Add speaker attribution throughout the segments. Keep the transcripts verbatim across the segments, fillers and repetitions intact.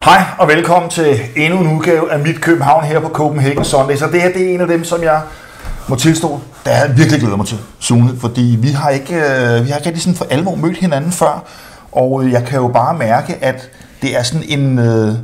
Speaker 1: Hej og velkommen til endnu en udgave af Mit København her på Copenhagen Sunday. Så det her det er en af dem, som jeg må tilstå, der jeg virkelig glæder mig til, Sune. Fordi vi har ikke, vi har ikke rigtig sådan for alvor mødt hinanden før. Og jeg kan jo bare mærke, at det er sådan en,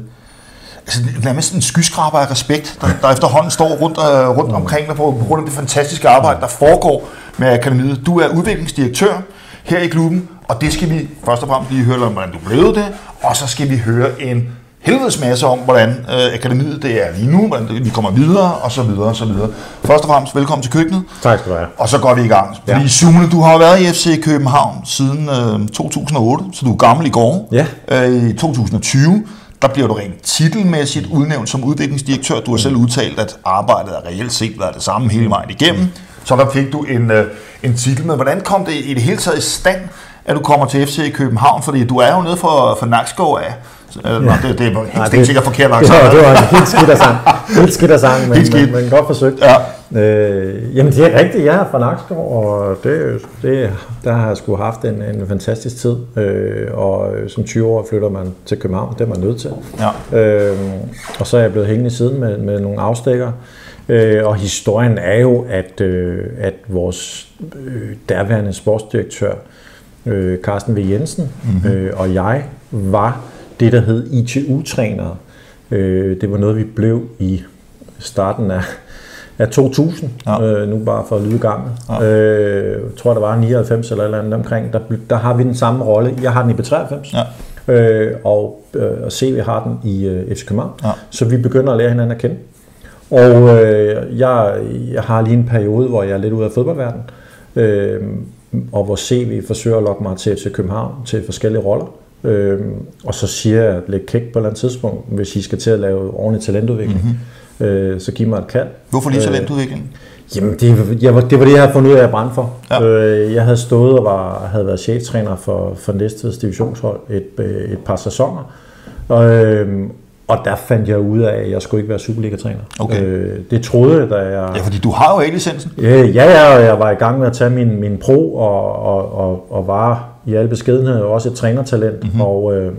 Speaker 1: altså nærmest en skyskraber af respekt, der, der efterhånden står rundt, rundt omkring dig på, på grund af det fantastiske arbejde, der foregår med akademiet. Du er udviklingsdirektør her i klubben, og det skal vi først og fremmest lige høre om, hvordan du blev det, og så skal vi høre en helvedes masse om, hvordan øh, akademiet det er lige nu, hvordan vi kommer videre, og så videre, og så videre. Først og fremmest, velkommen til køkkenet.
Speaker 2: Tak skal du have.
Speaker 1: Og så går vi i gang.
Speaker 2: Ja.
Speaker 1: Fordi Sune, du har været i F C København siden øh, to tusind og otte, så du er gammel i går.
Speaker 2: Ja.
Speaker 1: Øh, I to tusind og tyve, der bliver du rent titelmæssigt udnævnt som udviklingsdirektør. Du har selv udtalt, at arbejdet er reelt set været det samme hele vejen igennem. Så der fik du en, øh, en titel med. Hvordan kom det i det hele taget i stand, at du kommer til F C København? Fordi du er jo nede for, for Nakskov af. Ja. Nå, det, det er helt Nej, det, sikkert forkert nok.
Speaker 2: Det var, det var helt skidt af sang. Helt skidt af sang, men, men, men godt forsøgt. Ja. Øh, jamen det er rigtigt, jeg er fra Nakskov, og det, det, der har jeg sgu haft en, en fantastisk tid. Øh, og som tyve år flytter man til København, det er man nødt til. Ja. Øh, og så er jeg blevet hængende siden med, med nogle afstikker. Øh, og historien er jo, at, øh, at vores øh, derværende sportsdirektør, øh, Carsten V. Jensen, mm-hmm. øh, og jeg var det, der hed I T U-trænere. Øh, det var noget, vi blev i starten af, af to tusind, ja. øh, nu bare for at lyde gammel. Ja. Øh, jeg tror, der var nioghalvfems eller et eller andet omkring. Der, der har vi den samme rolle. Jeg har den i B treoghalvfems, ja. øh, og, øh, og C V har den i øh, F C København. Ja. Så vi begynder at lære hinanden at kende. Og øh, jeg, jeg har lige en periode, hvor jeg er lidt ude af fodboldverdenen, øh, og hvor C V forsøger at lokke mig til F C København til forskellige roller. Øhm, og så siger jeg lidt kæk på et eller andet tidspunkt, hvis I skal til at lave ordentlig talentudvikling, mm-hmm. øh, så giv mig et kald.
Speaker 1: Hvorfor lige talentudvikling?
Speaker 2: Øh, jamen, det, jeg, det var det, jeg havde fundet ud af, at jeg brændte for. Ja. Øh, jeg havde stået og var, havde været cheftræner for, for Næstveds divisionshold et, et par sæsoner, og, øh, og der fandt jeg ud af, at jeg skulle ikke være Superliga-træner. Okay. Øh, det troede jeg, da jeg...
Speaker 1: Ja, fordi du har jo A-licensen.
Speaker 2: Øh, ja, ja, og jeg var i gang med at tage min, min pro, og, og, og, og var i alle beskedenhed også et trænertalent, mm-hmm. og, øh,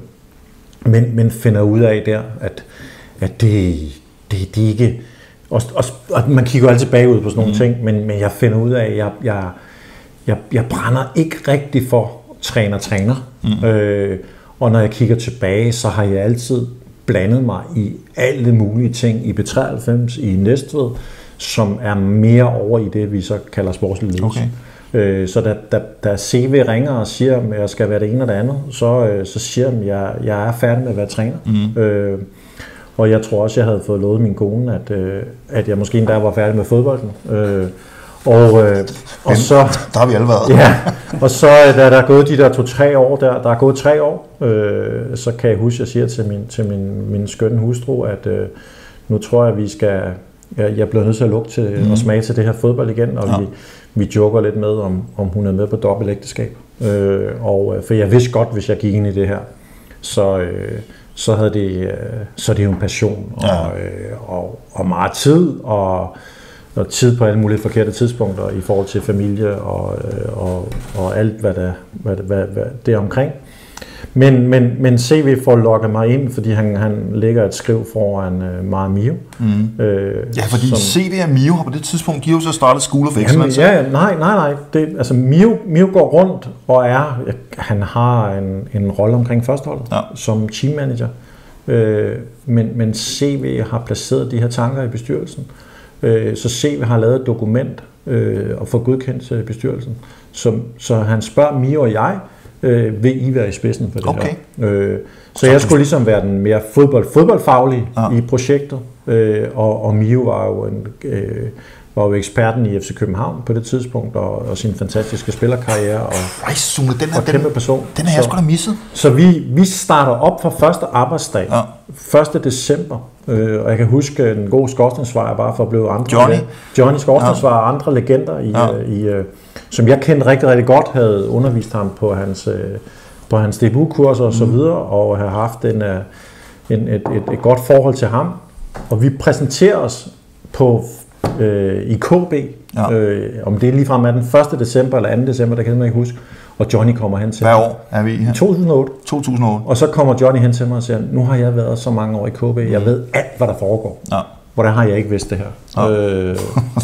Speaker 2: men, men finder ud af der, at, at det, det, det ikke... Og, og, og man kigger jo altid bagud på sådan nogle mm-hmm. ting, men, men jeg finder ud af, at jeg, jeg, jeg, jeg brænder ikke rigtig for træner-træner. Mm-hmm. Øh, og når jeg kigger tilbage, så har jeg altid blandet mig i alle mulige ting i B treoghalvfems, i Næstved, som er mere over i det, vi så kalder sportslig ledelse. Okay. Øh, så da, da, da C V ringer og siger, at jeg skal være det ene og det andet, så, øh, så siger jeg, at jeg, jeg er færdig med at være træner. Mm. Øh, og jeg tror også, jeg havde fået lovet min kone, at, øh, at jeg måske endda var færdig med fodbolden. Øh, og, øh, og så,
Speaker 1: der har vi alle været.
Speaker 2: Ja, og så da der er gået de der to-tre år, der, der er gået tre år, øh, så kan jeg huske, at jeg siger til min, til min, min skønne hustru, at øh, nu tror jeg, at vi skal, jeg, jeg bliver nødt til at lukke til mm. og smage til det her fodbold igen, og ja. vi, vi joker lidt med, om, om hun er med på dobbeltægteskab. Øh, og, for jeg vidste godt, hvis jeg gik ind i det her, så, øh, så havde det, øh, så er det jo en passion, og, ja. øh, og, og meget tid, og og tid på alle mulige forkerte tidspunkter i forhold til familie og, og, og alt, hvad der hvad, hvad, hvad det er omkring. Men, men, men C V får lukket mig ind, fordi han, han lægger et skriv foran uh, mig og Mio. Mm.
Speaker 1: Øh, ja, fordi som, C V og Mio har på det tidspunkt, de har jo så startet School of Excellence.
Speaker 2: Ja, nej, nej, nej. Det, altså Mio, Mio går rundt og er, han har en, en rolle omkring førsteholdet, ja. Som team manager. Øh, men, men C V har placeret de her tanker i bestyrelsen. Så C V har lavet et dokument øh, og fået godkendt til bestyrelsen. Så, så han spørger Mio og jeg, øh, vil I være i spidsen for det okay. her? Øh, så, så jeg skulle ligesom være den mere fodbold, fodboldfaglige ja. I projektet, øh, og, og Mio var jo, en, øh, var jo eksperten i F C København på det tidspunkt, og, og sin fantastiske spillerkarriere, og,
Speaker 1: Ej, Sune, den her,
Speaker 2: og kæmpe person.
Speaker 1: Den har jeg sgu da misset.
Speaker 2: Så vi, vi starter op fra første arbejdsdag, ja. første december. Øh, og jeg kan huske den gode skorstensvejer, bare for at blive andre.
Speaker 1: Johnny.
Speaker 2: Johnny Skorstensvejer og andre legender, i, ja. i, i, som jeg kendte rigtig, rigtig godt, havde undervist ham på hans, på hans debutkurser og så mm. videre, og havde haft en, en, et, et, et godt forhold til ham. Og vi præsenterer os på, øh, i K B, ja. øh, om det er ligefrem er den første december eller anden december, der kan jeg ikke huske. Og Johnny kommer hen til
Speaker 1: mig. Hvad år er vi i her?
Speaker 2: to tusind og otte.
Speaker 1: to tusind og otte.
Speaker 2: Og så kommer Johnny hen til mig og siger, nu har jeg været så mange år i K B, jeg ved alt, hvad der foregår. Ja. Hvordan har jeg ikke vidst det her? Ja. Øh,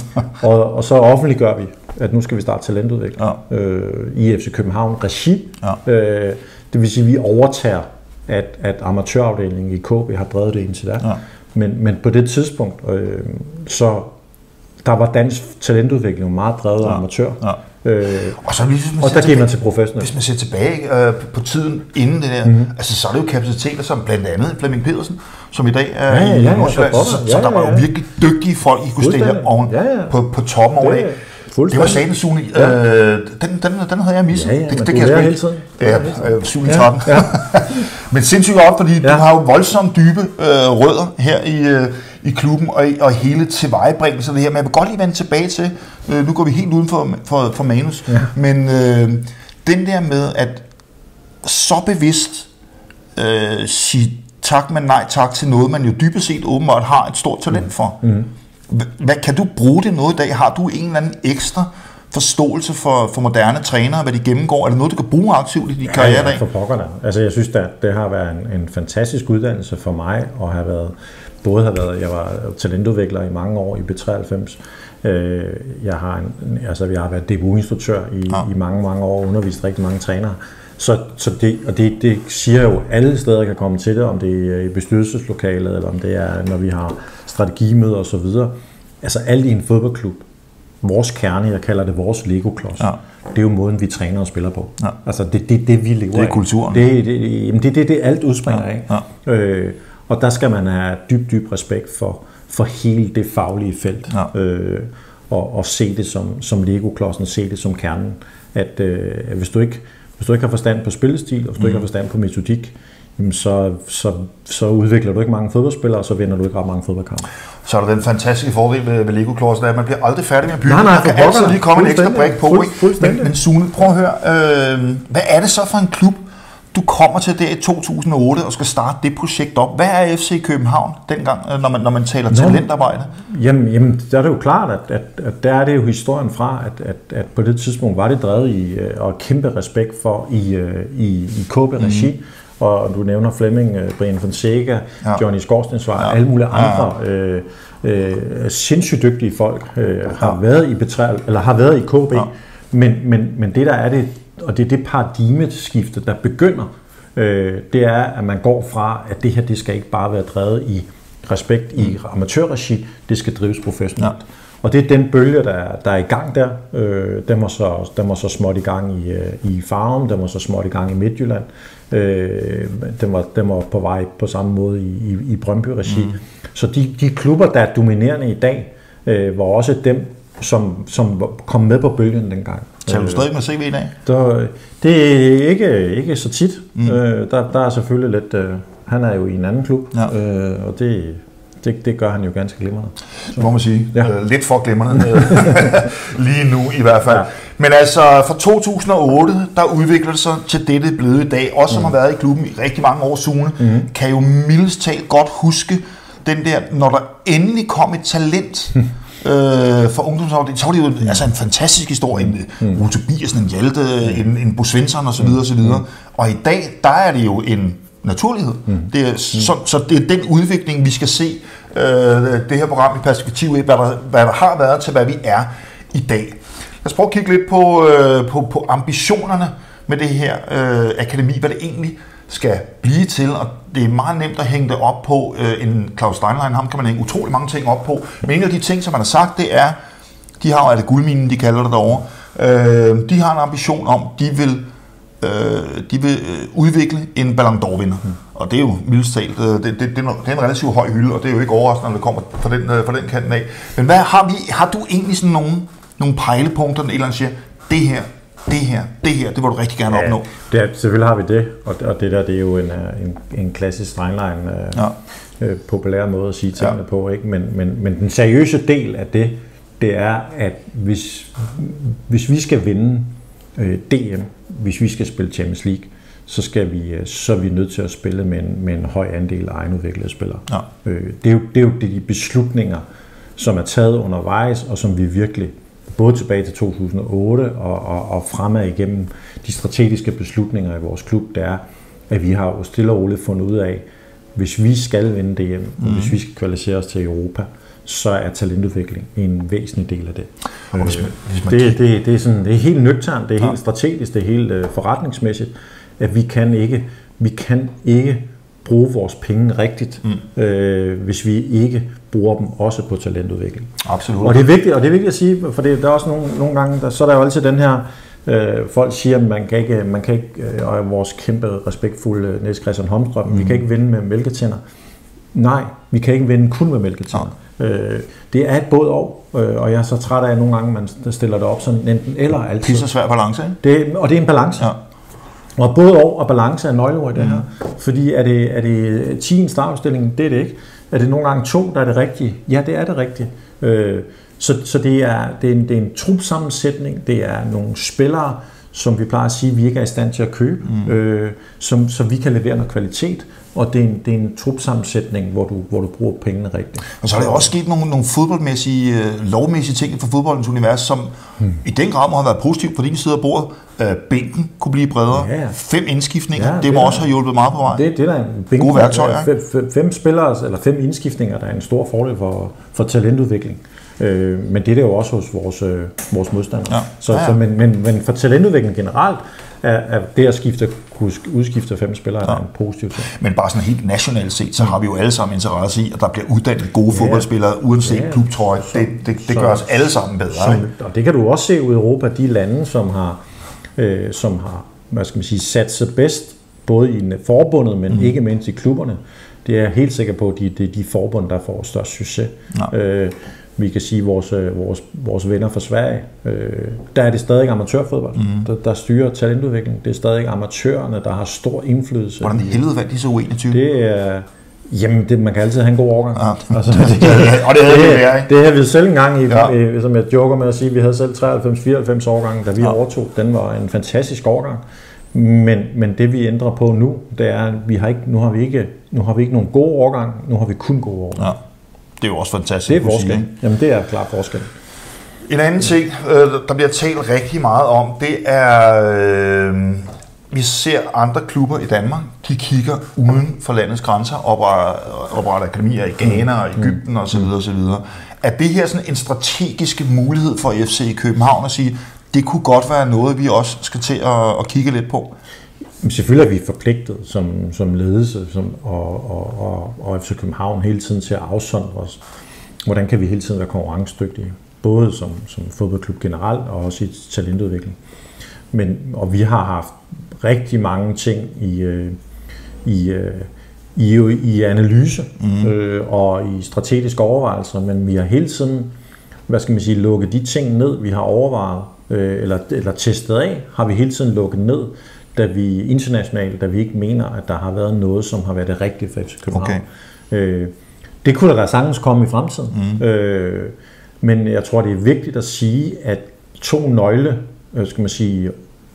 Speaker 2: og, og så offentliggør vi, at nu skal vi starte talentudvikling ja. øh, i F C København regi. Ja. Øh, det vil sige, at vi overtager, at, at amatørafdelingen i K B har drevet det indtil der. Ja. Men, men på det tidspunkt, øh, så der var dansk talentudvikling meget drevet af ja. amatør. Ja. Øh, og så hvis man og der gik man til professionel.
Speaker 1: Hvis man ser tilbage øh, på tiden inden det der, mm-hmm. altså så er det jo kapaciteter som blandt andet Flemming Pedersen, som i dag er ja, ja, i Nordsjælland, ja, så, så, så ja, der var jo virkelig dygtige folk, I kunne stille oven ja, ja. på, på toppen over det. Det var satans Sune. Ja. Øh, den, den, den havde jeg misset.
Speaker 2: Ja, ja,
Speaker 1: det,
Speaker 2: det
Speaker 1: kan
Speaker 2: jeg spille. Hele tiden.
Speaker 1: Ja, øh, Sune ja, tretten. Ja. Men sindssygt op, fordi ja. du har jo voldsomt dybe øh, rødder her i, øh, i klubben, og, og hele tilvejebringelsen det her. Men jeg vil godt lige vende tilbage til, øh, nu går vi helt uden for, for, for manus, ja. men øh, den der med, at så bevidst øh, sige tak, men nej tak til noget, man jo dybest set åbenbart har et stort talent for. Mm. Hvad, kan du bruge det noget i dag? Har du en eller anden ekstra forståelse for, for moderne trænere, hvad de gennemgår? Er det noget, du kan bruge aktivt i din ja, karriere i dag?
Speaker 2: Ja, for pokker da. Altså, jeg synes, at det har været en, en fantastisk uddannelse for mig, og have været, både har været, jeg var talentudvikler i mange år i B treoghalvfems. Øh, jeg har en, altså, jeg har været D B U-instruktør i, ja. i mange, mange år, og undervist rigtig mange trænere. Så, så det, og det, det siger jo, alle steder kan komme til det, om det er i bestyrelseslokalet, eller om det er, når vi har strategimøder og så videre. Altså alt i en fodboldklub, vores kerne, jeg kalder det vores Lego-klods, ja. det er jo måden, vi træner og spiller på. Ja. Altså det er det, det, vi lever af.
Speaker 1: Det er kulturen.
Speaker 2: Det er det, det, det, det, alt udspringer ja. af. Ja. Øh, og der skal man have dyb, dyb respekt for, for hele det faglige felt, ja. øh, og, og se det som, som Lego-klodsen, se det som kernen. At øh, hvis, du ikke, hvis du ikke har forstand på spillestil, og hvis du mm. ikke har forstand på metodik, Så, så, så udvikler du ikke mange fodboldspillere, og så vinder du ikke ret mange fodboldkampe.
Speaker 1: Så er der den fantastiske fordel ved, ved Lego-klodsen, at man bliver aldrig færdig med at bygge.
Speaker 2: Nej, nej,
Speaker 1: man kan altid lige komme en ekstra brik på. Fuld, men, men Sune, prøv at høre, øh, hvad er det så for en klub, du kommer til der i to tusind og otte og skal starte det projekt op? Hvad er F C København dengang, når man, når man taler Nå, talentarbejde?
Speaker 2: Jamen, jamen, der er det jo klart, at, at, at der er det jo historien fra, at, at, at på det tidspunkt var det drevet i, og kæmpe respekt for i, i, i K B-regi. Mm. Og du nævner Flemming, Brian Fonseca, ja. Johnny Skorstensvej, ja. alle mulige andre ja. øh, øh, sindssygt dygtige folk øh, har ja. været i Betræl, eller har været i K B. Ja. Men, men, men det der er det, og det er det paradigmeskifte, der begynder, øh, det er, at man går fra, at det her, det skal ikke bare være drevet i respekt mm. i amatørregi, det skal drives professionelt. Ja. Og det er den bølge, der er, der er i gang der. Øh, den, var så, den var så småt i gang i, i Farum, den var så småt i gang i Midtjylland. Øh, den, var, den var på vej på samme måde i, i, i Brøndby-regi. Mm. Så de, de klubber, der er dominerende i dag, øh, var også dem, som, som kom med på bølgen dengang.
Speaker 1: Tager du stadig med C V i dag?
Speaker 2: Der, det er ikke, ikke så tit. Mm. Øh, der, der er selvfølgelig lidt... Øh, han er jo i en anden klub, ja. øh, og det... Det, det gør han jo ganske glimrende.
Speaker 1: Det må man sige. Ja. Øh, lidt for glimrende lige nu i hvert fald. Ja. Men altså fra to tusind og otte, der udvikler det sig til det, det er blevet i dag. Også som mm. har været i klubben i rigtig mange år, Sune, mm. kan jo mildest talt godt huske den der, når der endelig kom et talent mm. øh, for ungdomsafdelingen, så var det jo mm. altså en fantastisk historie. En mm. Ute Biersen, en Hjalte, mm. en, en Bo Svensson osv. Mm. osv. Og i dag, der er det jo en naturlighed. Mm. Det er, så, så det er den udvikling, vi skal se øh, det her program i perspektiv af, hvad der, hvad der har været til, hvad vi er i dag. Lad os prøve at kigge lidt på, øh, på, på ambitionerne med det her øh, akademi, hvad det egentlig skal blive til, og det er meget nemt at hænge det op på. Øh, en Claus Steinlein, ham kan man hænge utrolig mange ting op på, men en af de ting, som man har sagt, det er, de har jo, er det guldminen, de kalder det derovre, øh, de har en ambition om, de vil de vil udvikle en Ballon d'Or-vinder. Mm. Og det er jo mildest talt, det, det, det, det er en relativt høj hylde, og det er jo ikke overraskende, når det kommer fra den, fra den kanten af. Men hvad har vi, har du egentlig sådan nogle, nogle pejlepunkter, der et eller andet siger, det her, det her, det her, det vil du rigtig gerne opnå?
Speaker 2: Ja, det er, selvfølgelig har vi det, og, og det der, det er jo en, en, en klassisk Steinlein ja. øh, populær måde at sige tingene ja. på, ikke? Men, men, men den seriøse del af det, det er, at hvis, hvis vi skal vinde øh, D M, hvis vi skal spille Champions League, så, skal vi, så er vi nødt til at spille med en, med en høj andel af egenudviklede spillere. Ja. Øh, det, er jo, det er jo de beslutninger, som er taget undervejs, og som vi virkelig både tilbage til to tusind og otte og, og, og fremad igennem de strategiske beslutninger i vores klub, det er, at vi har jo stille og roligt fundet ud af, hvis vi skal vinde det hjem, mm. og hvis vi skal kvalificere os til Europa, så er talentudvikling en væsentlig del af det.
Speaker 1: Og hvis man, hvis man
Speaker 2: det, det, det, er sådan, det er helt nøgternt, det er ja. helt strategisk, det er helt uh, forretningsmæssigt, at vi kan ikke, vi kan ikke bruge vores penge rigtigt, mm. øh, hvis vi ikke bruger dem også på talentudvikling.
Speaker 1: Absolut.
Speaker 2: Og det er vigtigt, og det er vigtigt at sige, for det, der er også nogle, nogle gange, der, så er der jo altid den her, øh, folk siger, at man kan ikke, man kan ikke øh, og vores kæmpe respektfulde Niels Christian Holmstrøm, mm. vi kan ikke vinde med mælketænder. Nej, vi kan ikke vinde kun med mælketænder. Øh, det er et både og, øh, og jeg er så træt af, at nogle gange man stiller det op sådan enten eller altid.
Speaker 1: Det er så svær balance, ikke?
Speaker 2: Det, og det er en balance. Ja. Og både og og balance er nøgleord i det her. Mm. Fordi er det, er det ti en startopstilling? Det er det ikke. Er det nogle gange to, der er det rigtige? Ja, det er det rigtige. Øh, så så det, er, det, er en, det er en trupsammensætning. Det er nogle spillere, som vi plejer at sige, vi ikke er i stand til at købe, mm. øh, som, så vi kan levere noget kvalitet. Og det er en, det er en trupsammensætning, hvor du, hvor du bruger pengene rigtigt.
Speaker 1: Og så er der også sket nogle, nogle fodboldmæssige, lovmæssige ting for fodboldens univers, som hmm. i den grad må have været positivt på din side af bordet. Øh, bænken kunne blive bredere. Ja, ja. Fem indskiftninger, ja, det, det må også have hjulpet meget på vej.
Speaker 2: Det, det er en bænk,
Speaker 1: gode værktøjer.
Speaker 2: Fem, fem, fem spillere, eller fem indskiftninger, der er en stor fordel for, for talentudvikling. Øh, men det er det jo også hos vores, øh, vores modstandere. Ja. Så, ja, ja. Så, men, men, men for talentudvikling generelt, er det at skifte, kunne udskifte fem spillere, ja. er en positiv ting.
Speaker 1: Men bare sådan helt nationalt set, så har vi jo alle sammen interesse i, at der bliver uddannet gode ja. fodboldspillere, uanset ja. klubtrøje. Det, det, det gør os alle sammen bedre.
Speaker 2: Som, og det kan du også se ud i Europa, de lande, som har, øh, som har hvad skal man sige, sat sig bedst, både i forbundet, men mm. ikke mindst i klubberne. Det er jeg helt sikker på, at det er de forbund, der får størst succes. Ja. Øh, Vi kan sige, at vores, vores, vores venner fra Sverige, øh, der er det stadig amatørfodbold, mm. der, der styrer talentudvikling. Det er stadig amatørerne, der har stor indflydelse.
Speaker 1: Hvordan helvede valgte de så U enogtyve?
Speaker 2: Det er... Jamen, det, man kan altid have en god årgang.
Speaker 1: Ja.
Speaker 2: Altså,
Speaker 1: det, det, og det havde vi været,
Speaker 2: ikke? Det havde vi selv engang, i, ja. i, som jeg joker med at sige, vi havde selv treoghalvfems fireoghalvfems årgange, da vi ja. overtog. Den var en fantastisk årgang. Men, men det vi ændrer på nu, det er, at vi har ikke, nu, har vi ikke, nu har vi ikke nogen gode årgange, nu har vi kun gode årgange. Ja.
Speaker 1: Det er jo også fantastisk.
Speaker 2: Det er forskel. Jamen, det er klart forskel.
Speaker 1: En anden ting, der bliver talt rigtig meget om, det er, øh, vi ser andre klubber i Danmark, de kigger uden for landets grænser, opretter, opretter akademier i Ghana og Egypten mm. osv. osv. Er det her sådan en strategisk mulighed for F C København at sige, det kunne godt være noget, vi også skal til at, at kigge lidt på?
Speaker 2: Selvfølgelig er vi forpligtet som, som ledelse som, og, og, og, og F C København hele tiden til at afsondre os. Hvordan kan vi hele tiden være konkurrencedygtige? Både som, som fodboldklub generelt og også i talentudvikling. Men, og vi har haft rigtig mange ting i, i, i, i analyse mm. øh, og i strategiske overvejelser, men vi har hele tiden, hvad skal man sige, lukket de ting ned, vi har overvejet øh, eller, eller testet af, har vi hele tiden lukket ned, da vi internationalt, da vi ikke mener, at der har været noget, som har været det rigtige for F C København. Okay. Øh, det kunne der da sagtens komme i fremtiden. Mm. Øh, men jeg tror, det er vigtigt at sige, at to nøgle, skal man sige,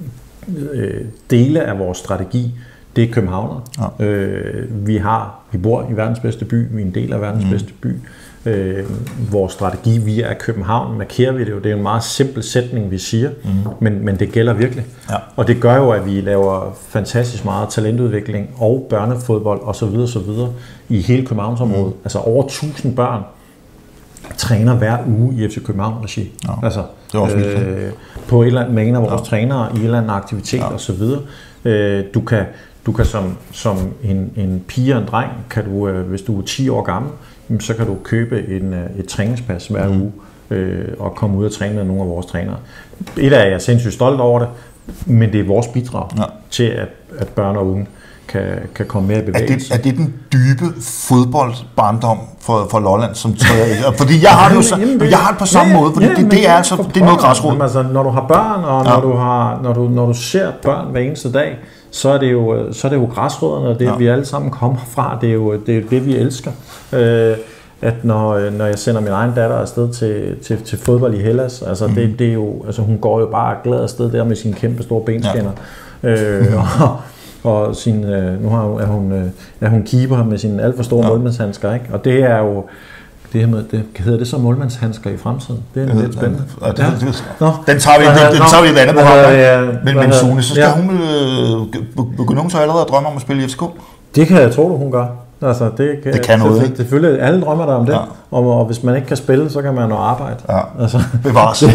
Speaker 2: øh, dele af vores strategi, det er københavner. Ja. Øh, vi har, vi bor i verdens bedste by, vi er en del af verdens mm. bedste by. Øh, vores strategi, vi er København, markerer vi det jo. Det er en meget simpel sætning, vi siger, mm. men, men det gælder virkelig. Ja. Og det gør jo, at vi laver fantastisk meget talentudvikling og børnefodbold osv. osv. i hele Københavnsområdet. Mm. Altså over tusind børn træner hver uge i F C København regi. Ja. Altså, det er også øh, på et eller andet, med en af vores ja. trænere i en eller anden aktivitet ja. osv. Øh, du kan, du kan som, som en, en pige og en dreng, kan du, øh, hvis du er ti år gammel, så kan du købe en, et træningspas hver mm. uge øh, og komme ud og træne med nogle af vores trænere. Et af jer er sindssygt stolt over det, men det er vores bidrag ja. til, at, at børn og unge kan, kan komme mere i bevægelse.
Speaker 1: Er det, er det den dybe fodboldbarndom for, for Lolland, som træder i? Fordi jeg har det jo så, jeg har det på samme ja, måde, fordi ja, det, det er altså det er noget græsrod.
Speaker 2: Altså, når du har børn, og ja. når, du har, når, du, når du ser børn hver eneste dag, så er det jo, så er det jo græsrødderne, og det ja. vi alle sammen kommer fra. Det er jo det, er det vi elsker. Øh, at når, når jeg sender min egen datter afsted til, til, til fodbold i Hellas, altså mm. det, det er jo, altså hun går jo bare glad afsted der med sine kæmpe store benskinner. Ja. Øh, og, og sin, øh, nu har, er, hun, øh, er hun keeper med sine alt for store ja. målmandshandsker, ikke? Og det er jo, det her med, det hedder det så målmandshandsker i fremtiden. Det er lidt spændende.
Speaker 1: Ja, det, ja. Det, det, den tager vi, den, den tager vi i et andet program. Ja, men, men Sune, så skal ja. hun øh, begynde hun så allerede at drømme om at spille i F C K?
Speaker 2: Det kan jeg tro, du hun gør. Altså, det kan,
Speaker 1: det kan noget, ikke?
Speaker 2: Selvfølgelig, alle drømmer der om det, ja. og, og hvis man ikke kan spille, så kan man jo arbejde.
Speaker 1: Ja,
Speaker 2: altså.
Speaker 1: bevares. det,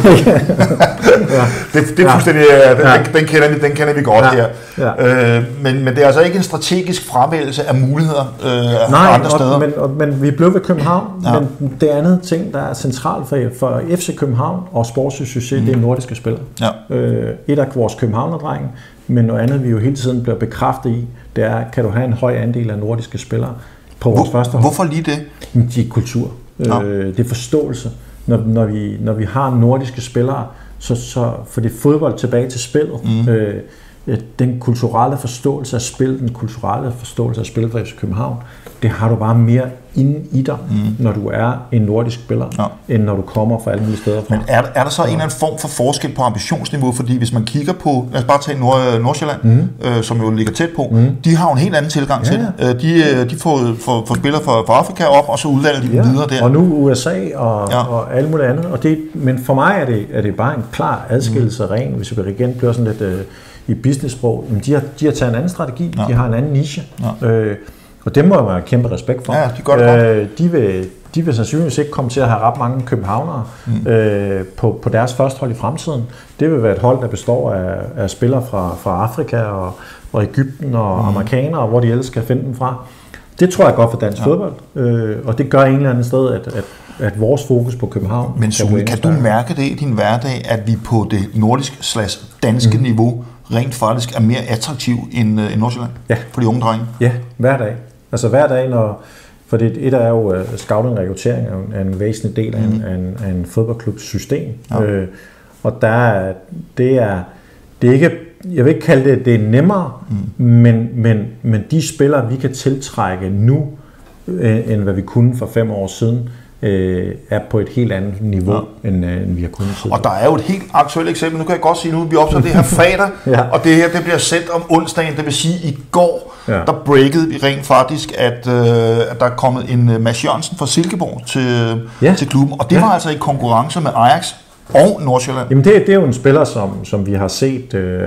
Speaker 1: det er fuldstændig, ja. den, den, kender vi, den kender vi godt ja. her. Ja. Øh, men, men det er altså ikke en strategisk fravælgelse af muligheder øh,
Speaker 2: Nej,
Speaker 1: andre steder.
Speaker 2: Nej, men, men vi blev ved København, ja. men det andet ting, der er centralt for, for F C København og sportslig succes, mm. det er nordiske spillere. Ja. Øh, et af vores københavnerdrenge, men noget andet, vi jo hele tiden bliver bekræftet i, det er, kan du have en høj andel af nordiske spillere på vores Hvor, første hold?
Speaker 1: Hvorfor lige det?
Speaker 2: Det er kultur. Ja. Øh, det er forståelse. Når, når, vi, når vi har nordiske spillere, så, så får det fodbold tilbage til spillet. Mm. Øh, den kulturelle forståelse af spil, den kulturelle forståelse af spil for F C København, det har du bare mere inde i dig, mm. når du er en nordisk spiller, ja. end når du kommer fra alle mulige steder fra.
Speaker 1: Men er, er der så en eller anden form for forskel på ambitionsniveau? Fordi hvis man kigger på, lad os bare tage Nord, Nordsjælland, mm. øh, som jo ligger tæt på, mm. de har jo en helt anden tilgang ja, til det. De, de får, får, får spillere fra, fra Afrika op, og så uddanner de dem ja. videre der.
Speaker 2: Og nu U S A og, ja. og alt muligt andet. Og det, men for mig er det, er det bare en klar adskillelse mm. ren, hvis vi igen bliver sådan lidt øh, i business-sprog. Men de har, de har taget en anden strategi, ja. de har en anden niche. Ja. Øh, Og det må man have kæmpe respekt for.
Speaker 1: Ja, de gør det
Speaker 2: øh, de, vil, de vil sandsynligvis ikke komme til at have ret mange københavnere mm. øh, på, på deres første hold i fremtiden. Det vil være et hold, der består af, af spillere fra, fra Afrika og, og Egypten og mm. amerikanere, hvor de ellers skal finde dem fra. Det tror jeg er godt for dansk ja. fodbold, øh, og det gør en eller anden sted, at, at, at vores fokus på København...
Speaker 1: Men Sune, kan du mærke det i din hverdag, at vi på det nordisk slash danske mm. niveau rent faktisk er mere attraktiv end, end Nordsjælland
Speaker 2: ja.
Speaker 1: for de unge drenge?
Speaker 2: Ja, hver dag. Altså hver dag, når, for det et er jo uh, scouting og rekruttering er en væsentlig del af en, mm. af en, af en fodboldklubs system. Ja. Øh, og der det er det er ikke, jeg vil ikke kalde det, det er nemmere, mm. men, men, men de spillere, vi kan tiltrække nu, øh, end hvad vi kunne for fem år siden, øh, er på et helt andet niveau, ja. end, øh, end vi har kunnet tidligere.
Speaker 1: Og der er jo et helt aktuelt eksempel, nu kan jeg godt sige, nu vi optager det her fredag, ja. og det her det bliver sendt om onsdagen, det vil sige i går, ja. der breakede vi rent faktisk, at, øh, at der er kommet en uh, Mads Jørgensen fra Silkeborg til, ja. til klubben, og det ja. var altså i konkurrence med Ajax og Nordsjælland.
Speaker 2: Jamen det, det er jo en spiller, som, som vi har set øh,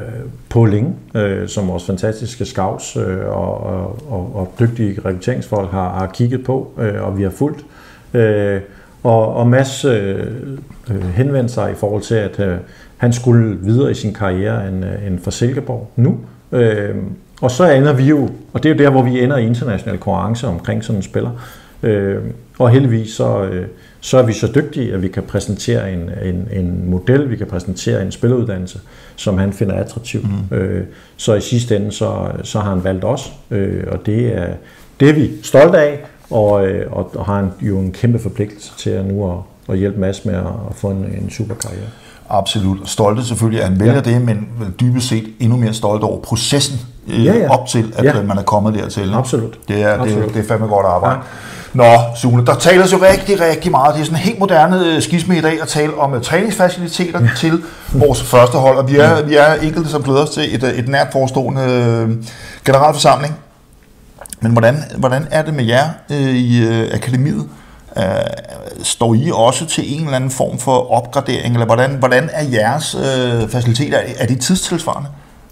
Speaker 2: på længe, øh, som vores fantastiske scouts øh, og, og, og, og dygtige rekrutteringsfolk har, har kigget på, øh, og vi har fulgt. Øh, og, og Mads øh, øh, henvendte sig i forhold til, at øh, han skulle videre i sin karriere end, end for Silkeborg nu. Øh, og så ender vi jo, og det er jo der, hvor vi ender i international konkurrence omkring sådan en spiller. Øh, og heldigvis så, øh, så er vi så dygtige, at vi kan præsentere en, en, en model, vi kan præsentere en spilleruddannelse, som han finder attraktiv. Mm. Øh, så i sidste ende, så, så har han valgt os, øh, og det er, det er vi stolte af, og, og, og har en, jo en kæmpe forpligtelse til at nu at, at hjælpe Mads med at, at få en, en super karriere.
Speaker 1: Absolut. Stolte selvfølgelig, at han vælger ja. det, men dybest set endnu mere stolt over processen øh,
Speaker 2: ja, ja.
Speaker 1: op til, at ja. man er kommet dertil.
Speaker 2: Absolut.
Speaker 1: Det er,
Speaker 2: Absolut.
Speaker 1: Det, det er fandme godt arbejde. Ja. Nå, Sune, der tales jo rigtig, rigtig meget. Det er sådan en helt moderne skisme i dag at tale om uh, træningsfaciliteter ja. til vores første hold, og vi er, ja. vi er enkelte, som glæder os til et, et nært forestående uh, generalforsamling. Men hvordan, hvordan er det med jer uh, i uh, akademiet? Uh, står I også til en eller anden form for opgradering, eller hvordan, hvordan er jeres uh, faciliteter? Er de tidstilsvarende?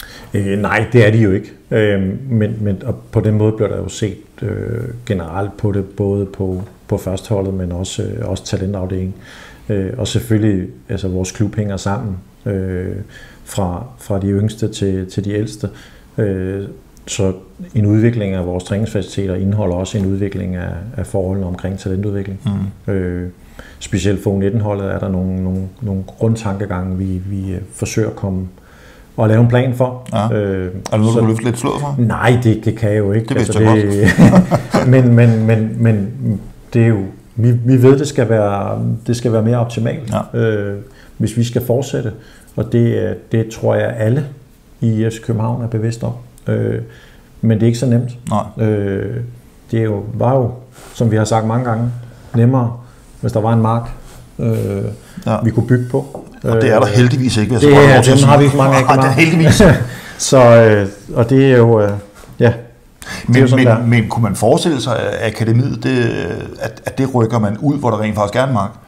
Speaker 2: Øh, nej, det er de jo ikke. Øh, men, men og på den måde bliver der jo set øh, generelt på det, både på, på førsteholdet, men også, øh, også talentafdelingen. Øh, og selvfølgelig, altså vores klub hænger sammen øh, fra, fra de yngste til, til de ældste. Øh, så en udvikling af vores træningsfaciliteter indeholder også en udvikling af, af forholdene omkring talentudvikling. Mm. Øh, specielt for U nitten-holdet er der nogle, nogle, nogle grundtankegange, vi, vi forsøger at komme og lave en plan for.
Speaker 1: Ja. Øh, er det noget, du kan løfte lidt slået for?
Speaker 2: Nej, det, det kan jeg jo ikke.
Speaker 1: Det vidste altså, jeg
Speaker 2: godt. men, men, men, men det er jo, vi, vi ved, det skal være, det skal være mere optimalt, ja. øh, hvis vi skal fortsætte. Og det, det tror jeg, alle i F C København er bevidst om. Øh, men det er ikke så nemt.
Speaker 1: Nej.
Speaker 2: Øh, det er jo, var jo, som vi har sagt mange gange, nemmere, hvis der var en mark, øh, ja. vi kunne bygge på.
Speaker 1: Og det er der heldigvis ikke.
Speaker 2: Det er, dem har vi ikke mange af.
Speaker 1: Nej, det er heldigvis.
Speaker 2: så, øh, og det er jo, øh, ja.
Speaker 1: Men, men, men, men kunne man forestille sig, at akademiet, det, at, at det rykker man ud, hvor der rent faktisk er en mark?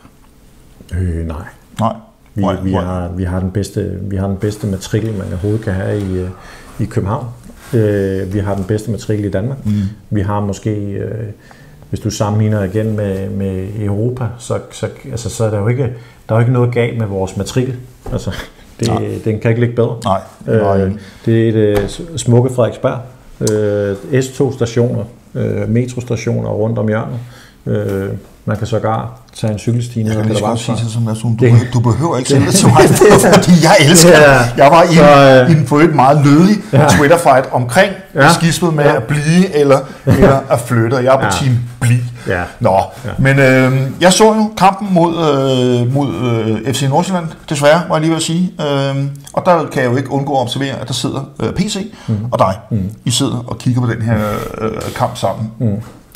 Speaker 2: Øh, nej.
Speaker 1: Nej.
Speaker 2: Vi, vi, har, vi, har den bedste, vi har den bedste matrikel, man overhovedet kan have i, i København. Øh, vi har den bedste matrikel i Danmark. Mm. Vi har måske, øh, hvis du sammenligner igen med, med Europa, så, så, altså, så er der jo ikke, der er jo ikke noget galt med vores matrikel. Altså, det, den kan ikke ligge bedre.
Speaker 1: Nej.
Speaker 2: Øh, det er et øh, smukke Frederiksberg. Øh, S to-stationer, øh, metrostationer rundt om hjørnet. Øh, man kan sågar tage en cykelsti ned.
Speaker 1: Jeg kan lige godt sige til sådan, du,
Speaker 2: det,
Speaker 1: du behøver ikke sælge det til mig, fordi jeg elsker det. Ja, jeg var i, så, øh, i en på et meget lødig ja. Twitter-fight omkring ja. skismet med ja. at blive eller, eller at flytte, og jeg er på ja. team blive. Ja. Nå, ja. men øh, jeg så jo kampen mod, øh, mod øh, F C Nordsjælland, desværre, var jeg lige ved at sige. Øh, og der kan jeg jo ikke undgå at observere, at der sidder øh, P C mm. og dig. Mm. I sidder og kigger på den her øh, kamp sammen. Mm.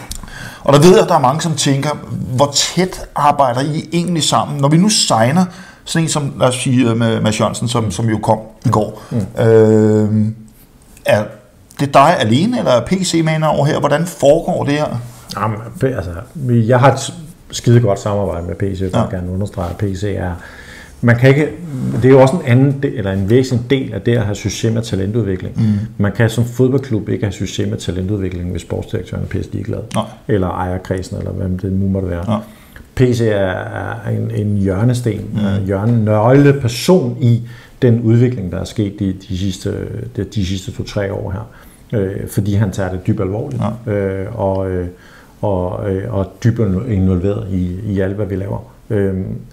Speaker 1: Og der ved jeg, at der er mange, som tænker, hvor tæt arbejder I egentlig sammen? Når vi nu signer sådan en som, lad os sige, med Mads Jørgensen, som, som jo kom i går. Mm. Øh, er det dig alene, eller er P C med over her? Hvordan foregår det her?
Speaker 2: Jamen, altså, jeg har et skide godt samarbejde med P C, jeg vil ja. gerne understrege, at P C er... Man kan ikke, det er jo også en anden del, eller en væsentlig del af det at have succes med talentudvikling. Mm. Man kan som fodboldklub ikke have succes med talentudvikling, hvis sportsdirektøren er pisse ligeglad. Nej. Eller ejerkredsen, eller hvad det nu måtte være. Nej. P C er en, en hjørnesten, mm. en hjørnenøgleperson i den udvikling, der er sket de, de sidste, de, de sidste to-tre år her. Øh, fordi han tager det dybt alvorligt, ja. øh, og, øh, og, øh, og dybt involveret i, i alt, hvad vi laver. Øh,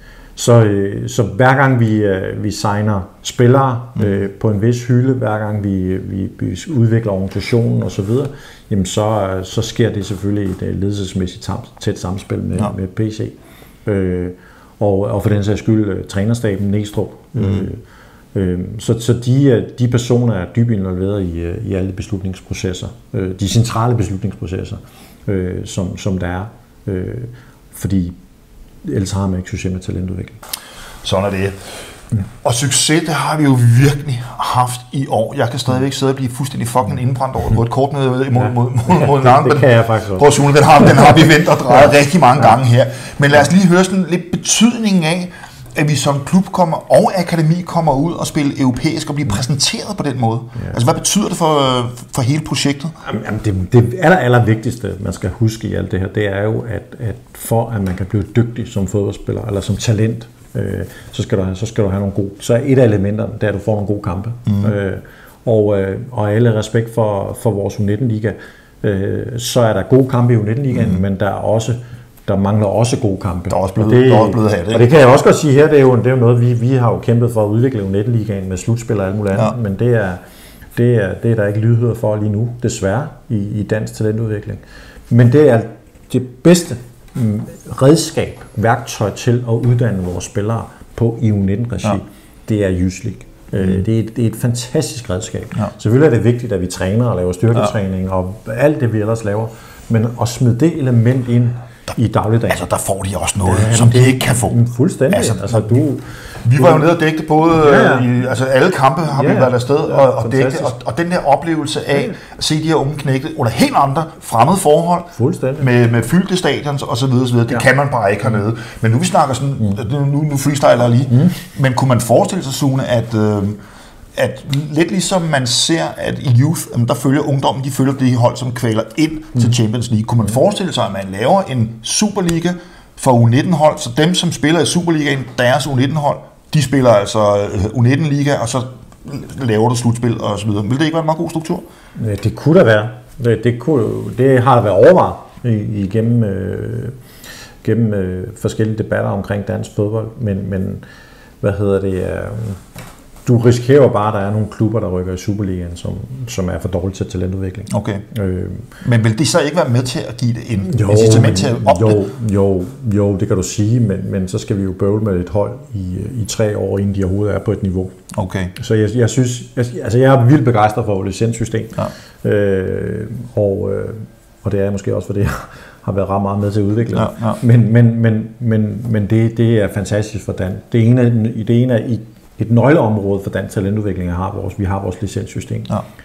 Speaker 2: Så, så hver gang vi, vi signer spillere øh, på en vis hylde, hver gang vi, vi, vi udvikler organisationen osv., jamen så, så sker det selvfølgelig i et ledelsesmæssigt tæt samspil med, ja. med P C. Øh, og, og for den sags skyld trænerstaben Næstrup. Mm. Øh, øh, så så de, de personer er dybt involveret i, i alle beslutningsprocesser, øh, de centrale beslutningsprocesser, øh, som, som der er. Øh, fordi ellers har man ikke succes med talentudvikling.
Speaker 1: Sådan er det. Mm. Og succes, det har vi jo virkelig haft i år. Jeg kan stadigvæk sidde og blive fuldstændig fucking indbrændt over på et kort med mod, mod, mod, mod
Speaker 2: ja, det, det kan jeg faktisk også.
Speaker 1: Sune, den har, den har vi vendt og drejet ja. rigtig mange gange her. Men lad os lige høre sådan lidt betydningen af, at vi som klub kommer og akademi kommer ud og spiller europæisk og bliver præsenteret på den måde. Ja. Altså, hvad betyder det for, for hele projektet?
Speaker 2: Jamen, det, det aller, aller vigtigste, man skal huske i alt det her, det er jo, at, at for at man kan blive dygtig som fodboldspiller, eller som talent, øh, så, skal du have, så skal du have nogle gode... Så er et af elementerne, det er, at du får nogle gode kampe. Mm. Øh, og, øh, og alle respekt for, for vores U nitten-liga, øh, så er der gode kampe i U nitten-ligaen, mm. men der er også... Der mangler også gode kampe.
Speaker 1: Der er også blevet, og det, der er også blevet her, det.
Speaker 2: Og det kan jeg også godt sige her, det er jo, det er jo noget, vi, vi har jo kæmpet for at udvikle U nitten-ligaen med slutspil og alt muligt andet, ja. men det er, det, er, det er der ikke lydhør for lige nu, desværre, i, i dansk talentudvikling. Men det er det bedste redskab, værktøj til at uddanne vores spillere på i U nitten-regi, ja. det er Youth League. Mm. Det, er et, det er et fantastisk redskab. Ja. Selvfølgelig er det vigtigt, at vi træner og laver styrketræning ja. og alt det, vi ellers laver, men at smide det element ind i dagligdagen.
Speaker 1: Altså, der får de også noget, ja, som de ikke kan få.
Speaker 2: Fuldstændig. Altså, altså, du,
Speaker 1: vi var jo nede og dækte både, ja, ja. I, altså alle kampe har ja, vi været afsted ja, og, og dækte, og, og den der oplevelse af at se de her unge knægte under helt andre fremmede forhold, med, med fyldte stadions og så videre, så videre. Det ja. kan man bare ikke hernede. Men nu vi snakker sådan, mm. nu, nu freestyler lige, mm. men kunne man forestille sig, Sune, at øh, at lidt ligesom man ser, at i youth, der følger ungdommen, de følger det hold, som kvæler ind mm. til Champions League. Kunne man forestille sig, at man laver en Superliga for U nitten-hold, så dem, som spiller i Superligaen, deres U nitten-hold, de spiller altså U nitten-liga, og så laver du slutspil og så videre. Vil det ikke være en meget god struktur?
Speaker 2: Ja, det kunne da være. Det, det, kunne, det har der været overvejet igennem øh, gennem, øh, forskellige debatter omkring dansk fodbold, men, men hvad hedder det... Øh, Du risikerer bare, at der er nogle klubber, der rykker i Superligaen, som, som er for dårlige til talentudvikling.
Speaker 1: Okay. Øh, men vil de så ikke være med til at give det en jo, incitament til at op
Speaker 2: jo,
Speaker 1: det?
Speaker 2: Jo, jo, det kan du sige, men, men så skal vi jo bøvle med et hold i, i tre år, inden de overhovedet er på et niveau.
Speaker 1: Okay.
Speaker 2: Så jeg, jeg synes, jeg, altså jeg er vildt begejstret for vores licenssystem, ja. øh, og, øh, og det er måske også, fordi jeg har været ret meget med til at udvikle det. Ja, ja. Men, men, men, men, men det, det er fantastisk for Dan. Det ene er, det ene er i et nøgleområde for dansk talentudvikling har vores, vi har vores licenssystem. Ja.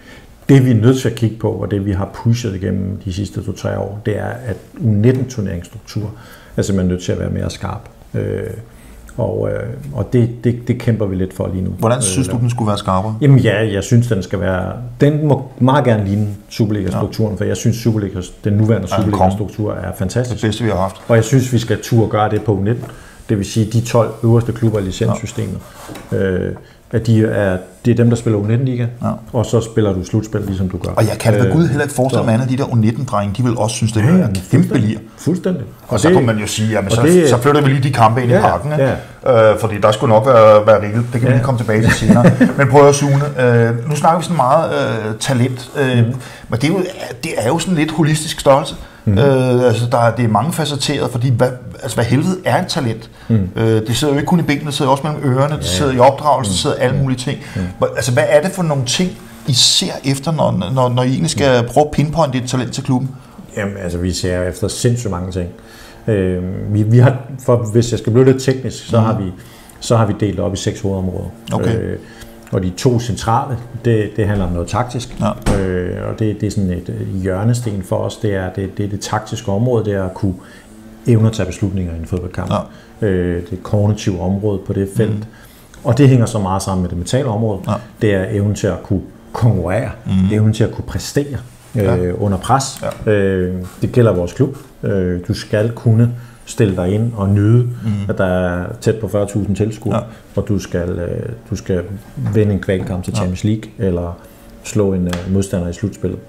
Speaker 2: det vi er nødt til at kigge på, og det vi har pushet igennem de sidste to-tre år, det er, at U nitten turneringsstruktur er simpelthen nødt til at være mere skarp. Øh, og øh, og det, det, det kæmper vi lidt for lige nu.
Speaker 1: Hvordan synes øh, du, den skulle være skarpere?
Speaker 2: Jamen ja, jeg synes, den skal være... Den må meget gerne ligne Superliga-strukturen, ja. For jeg synes, Superliga, den nuværende Superliga-struktur er fantastisk.
Speaker 1: Det bedste, vi har haft.
Speaker 2: Og jeg synes, vi skal turde gøre det på U nitten. Det vil sige, de tolv øverste klubber i licenssystemet. Ja. Øh, at de er, det er dem, der spiller U nitten-liga, ja. Og så spiller du slutspil, ligesom du gør.
Speaker 1: Og jeg kan da ved Gud heller ikke forestille mig andet, at de der U nitten-drenge, de vil også synes, det er ja, kæmpe lir.
Speaker 2: Fuldstændig.
Speaker 1: Og, og så det, kunne man jo sige, jamen så, det, så flytter vi lige de kampe ind ja, i parken, ja. øh, fordi der skulle nok være, være rigeligt. Det kan ja. vi lige komme tilbage til senere. Men prøv at Sune, øh, nu snakker vi sådan meget øh, talent, øh, mm. men det er, jo, det er jo sådan lidt holistisk størrelse. Mm. Øh, altså der, det er mange facetteret, fordi hvad, altså, hvad helvede er et talent? Mm. Øh, det sidder jo ikke kun i benene, det sidder også mellem ørerne, det sidder i opdragelse, det sidder alle mulige ting. Mm. Altså hvad er det for nogle ting, I ser efter, når, når, når I egentlig skal prøve at pinpointe et talent til klubben?
Speaker 2: Jamen altså vi ser efter sindssygt mange ting. Øh, vi, vi har, for, hvis jeg skal blive lidt teknisk, så, mm. har vi, så har vi delt op i seks hovedområder.
Speaker 1: Okay.
Speaker 2: Øh, Og de to centrale, det, det handler om noget taktisk, ja. øh, og det, det er sådan et hjørnesten for os, det er det, det er det taktiske område, det er at kunne evne at tage beslutninger i en fodboldkamp. Ja. Øh, det kognitive område på det felt, mm. og det hænger så meget sammen med det mentale område, ja. Det er evnen til at kunne konkurrere, mm. evnen til at kunne præstere øh, ja. under pres. Ja. Øh, det gælder vores klub. Øh, du skal kunne stille dig ind og nyde, mm. at der er tæt på fyrre tusind tilskuere, ja. Og du skal, du skal vinde en kvalkamp til Champions League, ja. Eller slå en modstander i slutspillet.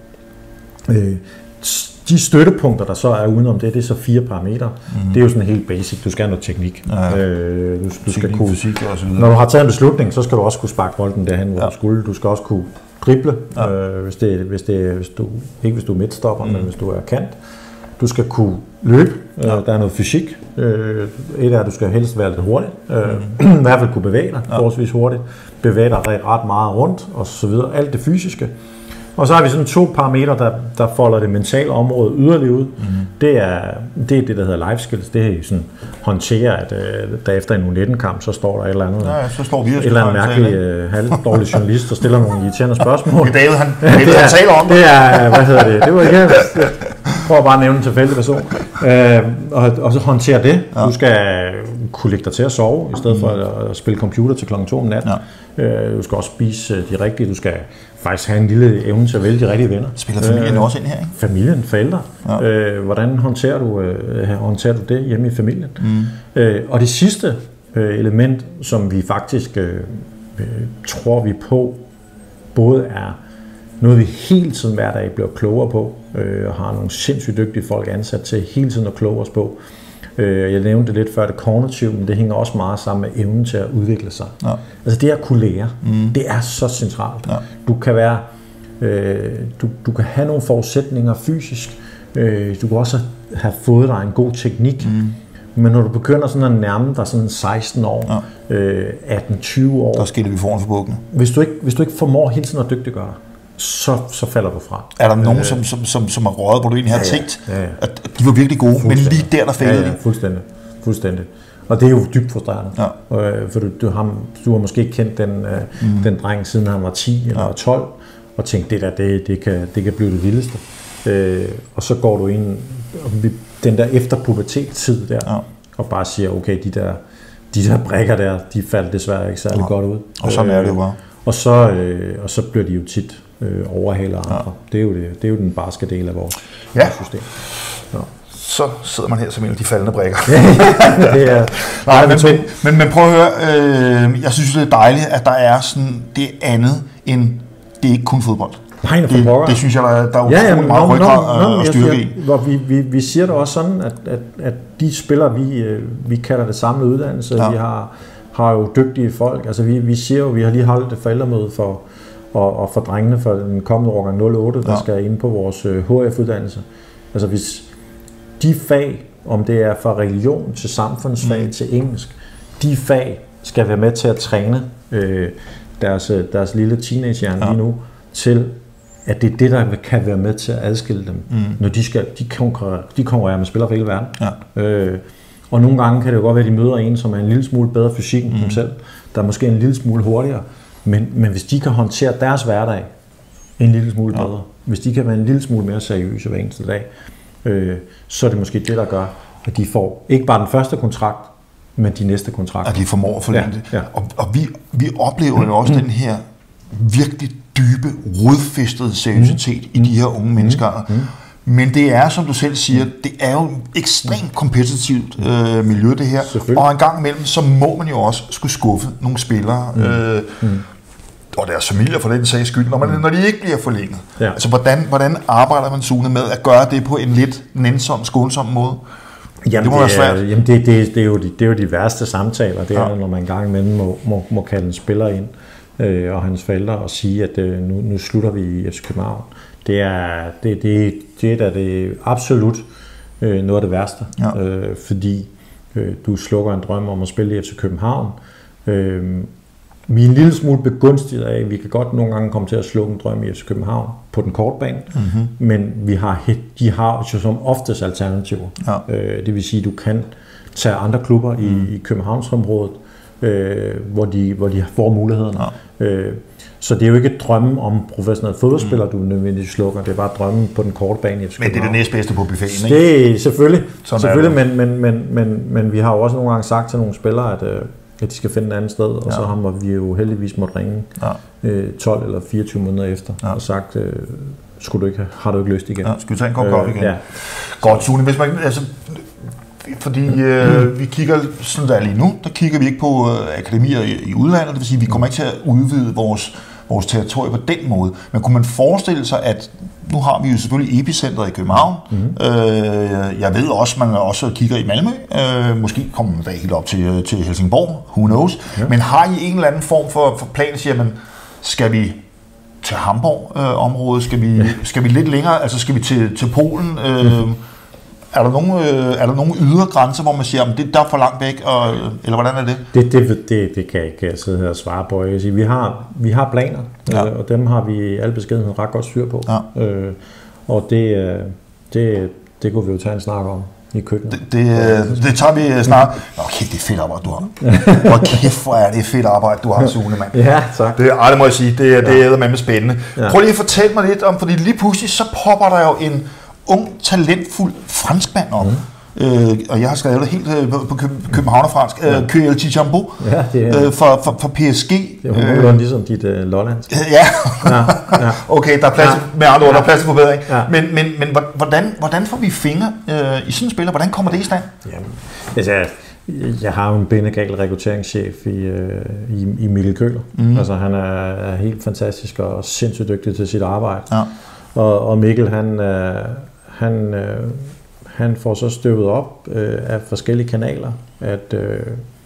Speaker 2: De støttepunkter, der så er udenom det, det er så fire parametre. Mm. Det er jo sådan helt basic. Du skal have noget teknik. Ja. Du, du skal kunne, fysik og så videre. Når du har taget en beslutning, så skal du også kunne sparke bolden derhen, hvor ja. Du skulle. Du skal også kunne drible, ja. øh, hvis det, hvis det, hvis du, ikke hvis du er midtstopper, mm. men hvis du er kant. Du skal kunne løbe, ja. Der er noget fysik. Et er, at du skal helst være lidt hurtigt, mm. i hvert fald kunne bevæge dig ja. Forholdsvis hurtigt, bevæge dig ret meget rundt, og så videre, alt det fysiske. Og så har vi sådan to parametre, der, der folder det mentale område yderligere ud. Mm. Det, er, det er det, der hedder life skills. Det er sådan håndtere, at der efter en U nitten-kamp, så står der et eller andet,
Speaker 1: ja, så står vi
Speaker 2: et eller andet mærkelig, uh, halvdårlig journalist, der stiller nogle irriterende spørgsmål.
Speaker 1: Det er David, han, David, det er, han taler om det.
Speaker 2: Det er, hvad hedder det? Det var ikke prøv bare at nævne en tilfældig person. Øh, og, og så håndtere det. Ja. Du skal kunne lægge dig til at sove, i stedet mm. for at, at spille computer til klokken to om natten. Ja. Øh, du skal også spise de rigtige. Du skal faktisk have en lille evne til at vælge de rigtige venner.
Speaker 1: Spiller familien øh, også ind her, ikke?
Speaker 2: Familien, forældre. Ja. Øh, hvordan håndterer du, øh, håndterer du det hjemme i familien? Mm. Øh, og det sidste øh, element, som vi faktisk øh, øh, tror vi på, både er noget, vi hele tiden hver dag bliver klogere på, øh, og har nogle sindssygt dygtige folk ansat til hele tiden at kloge os på. Øh, jeg nævnte det lidt før, det kognitive, men det hænger også meget sammen med evnen til at udvikle sig. Ja. Altså det at kunne lære, mm. det er så centralt. Ja. Du kan være, øh, du, du kan have nogle forudsætninger fysisk, øh, du kan også have fået dig en god teknik, mm. men når du begynder sådan at nærme dig sådan seksten år, ja. øh, atten tyve år,
Speaker 1: der skiller vi foran for bukkene.
Speaker 2: Hvis du ikke, hvis du ikke formår hele tiden at dygtiggøre dig, Så, så falder du fra.
Speaker 1: Er der nogen, øh, som, som, som, som har røget, hvor du egentlig har ja, tænkt, ja, ja. At de var virkelig gode, men lige der, der fældede
Speaker 2: ja, ja,
Speaker 1: de?
Speaker 2: Fuldstændig. Fuldstændig. Og det er jo dybt frustrerende. Ja. Øh, for du, du, har, du har måske kendt den, øh, mm. den dreng, siden han var ti eller ja. tolv, og tænkt, det der, det, det, kan, det kan blive det vildeste. Øh, og så går du ind den der efterpubertet-tid der, ja. Og bare siger, okay, de der, de der brækker der, de faldt desværre ikke særlig ja. godt ud.
Speaker 1: Og sådan er det jo bare.
Speaker 2: Og så, øh, og så bliver de jo tit øh, overhaler andre. Ja. Det, er jo det, det er jo den barske del af vores
Speaker 1: ja.
Speaker 2: system.
Speaker 1: Ja. Så sidder man her som en af de faldende brækker.
Speaker 2: det er,
Speaker 1: Nej, men, men, men, men prøv at høre, øh, jeg synes det er dejligt, at der er sådan det andet end, det er ikke kun fodbold.
Speaker 2: Nej,
Speaker 1: det, det synes jeg, der, der er utrolig
Speaker 2: ja, ja,
Speaker 1: meget ryggrad og styrke i.
Speaker 2: Vi, vi, vi siger det også sådan, at, at, at de spillere, vi, vi kalder det samlet uddannelse, ja. vi har, har jo dygtige folk. Altså vi, vi siger jo, vi har lige holdt et forældremøde for, og, og for drengene for den kommende årgang nul otte, der ja. skal ind på vores H F-uddannelse. Altså hvis de fag, om det er fra religion til samfundsfag mm. til engelsk, de fag skal være med til at træne øh, deres, deres lille teenagehjerne ja. lige nu, til at det er det, der kan være med til at adskille dem, mm. når de, skal, de, konkurrerer, de konkurrerer med spillere fra hele verden. Ja. Øh, og nogle gange kan det jo godt være, at de møder en, som er en lille smule bedre fysik end mm. dem selv, der er måske en lille smule hurtigere, men, men hvis de kan håndtere deres hverdag en lille smule bedre, ja. hvis de kan være en lille smule mere seriøse hver eneste dag, øh, så er det måske det, der gør, at de får ikke bare den første kontrakt, men de næste kontrakter.
Speaker 1: At de formår at forlænge det.
Speaker 2: Ja, ja.
Speaker 1: Og, og vi, vi oplever jo også mm. den her virkelig dybe, rodfæstede seriøsitet mm. i de her unge mennesker. Mm. Men det er, som du selv siger, det er jo et ekstremt kompetitivt øh, miljø, det her. Og en gang imellem, så må man jo også skulle skuffe nogle spillere. Mm. Øh, mm. og deres familier for den sags skyld, når, man, når de ikke bliver forlænget. Ja. Altså, hvordan, hvordan arbejder man Sune med at gøre det på en lidt nænsom, skånsom måde?
Speaker 2: Jamen, det må det være svært. Er, jamen, det, det, det, er jo de, det er jo de værste samtaler, det er, ja. når man en gang imellem må, må, må kalde en spiller ind, øh, og hans forældre, og sige, at øh, nu, nu slutter vi i F C København. Det er, det, det, det er det absolut øh, noget af det værste, ja. øh, fordi øh, du slukker en drøm om at spille i F C København. Øh, vi er en lille smule begunstiget af, at vi kan godt nogle gange komme til at slukke en drøm i F C København på den korte bane, mm-hmm. men vi har, de har jo som oftest alternativer. Ja. Øh, det vil sige, at du kan tage andre klubber i, mm. i Københavnsområdet, øh, hvor, de, hvor de får mulighederne. Ja. Øh, Så det er jo ikke et drømme om professionel fodboldspiller, mm. du nødvendigvis slukker. Det er bare drømmen på den korte bane.
Speaker 1: Men det er det næstbedste på buffeten, ikke?
Speaker 2: Det er selvfølgelig. selvfølgelig men, men, men, men, men vi har jo også nogle gange sagt til nogle spillere, at, at de skal finde et andet sted. Og ja. så har vi jo heldigvis måtte ringe ja. tolv eller fireogtyve måneder efter ja. og sagt, skulle du ikke, har du ikke lyst igen?
Speaker 1: Ja, skal vi tage en kop kaffe igen? Ja. Godt, Sune. Hvis man, altså, fordi øh, vi kigger, sådan der lige nu, der kigger vi ikke på øh, akademier i, i udlandet, det vil sige, at vi kommer ikke til at udvide vores, vores territorie på den måde. Men kunne man forestille sig, at nu har vi jo selvfølgelig epicentret i København. Mm-hmm. Øh, jeg ved også, at man også kigger i Malmø. Øh, måske kommer man da helt op til, til Helsingborg, who knows. Ja. Men har I en eller anden form for, for plan, siger man, skal vi til Hamburg-området, øh, skal, vi, ja. skal vi lidt længere, altså skal vi til, til Polen? Øh, mm-hmm. Er der nogle, er der nogle ydre grænser, hvor man siger, at det der er for langt væk, og, eller hvordan er det?
Speaker 2: Det, det, det, det kan jeg ikke sidde her og svare på. Jeg siger, vi, har, vi har planer, ja. og dem har vi i al beskedenhed ret godt styr på. Ja. Øh, og det, det, det kunne vi jo tage en snak om i køkkenet.
Speaker 1: Det, det, det tager vi snart. Nå, kæft, det er fedt arbejde, du har. Hvor kæft, hvor er det fedt arbejde, du har, Sune, mand.
Speaker 2: Ja, tak.
Speaker 1: Det, ej, det må jeg sige, det, ja. det er med spændende. Ja. Prøv lige at fortælle mig lidt om, fordi lige pludselig så popper der jo en ung, talentfuld franskmand op. Mm. Øh, og jeg har skrevet det helt øh, på københavnerfransk. Øh, Kyril Tchambeau
Speaker 2: ja,
Speaker 1: øh, for, for, for P S G.
Speaker 2: Det er jo øh, ligesom dit øh, lollandsk.
Speaker 1: Ja. ja, ja. Okay, der er plads, ja. med andre ord, der er plads til forbedring. Ja. Men, men, men hvordan, hvordan får vi fingre øh, i sådan en spiller? Hvordan kommer det i stand?
Speaker 2: Jamen, altså, jeg har jo en benegal rekrutteringschef i, øh, i, i Mikkel Køhler. Mm. Altså, han er, er helt fantastisk og sindssygt dygtig til sit arbejde. Ja. Og, og Mikkel, han... Øh, Han, øh, han får så støvet op øh, af forskellige kanaler, at, øh,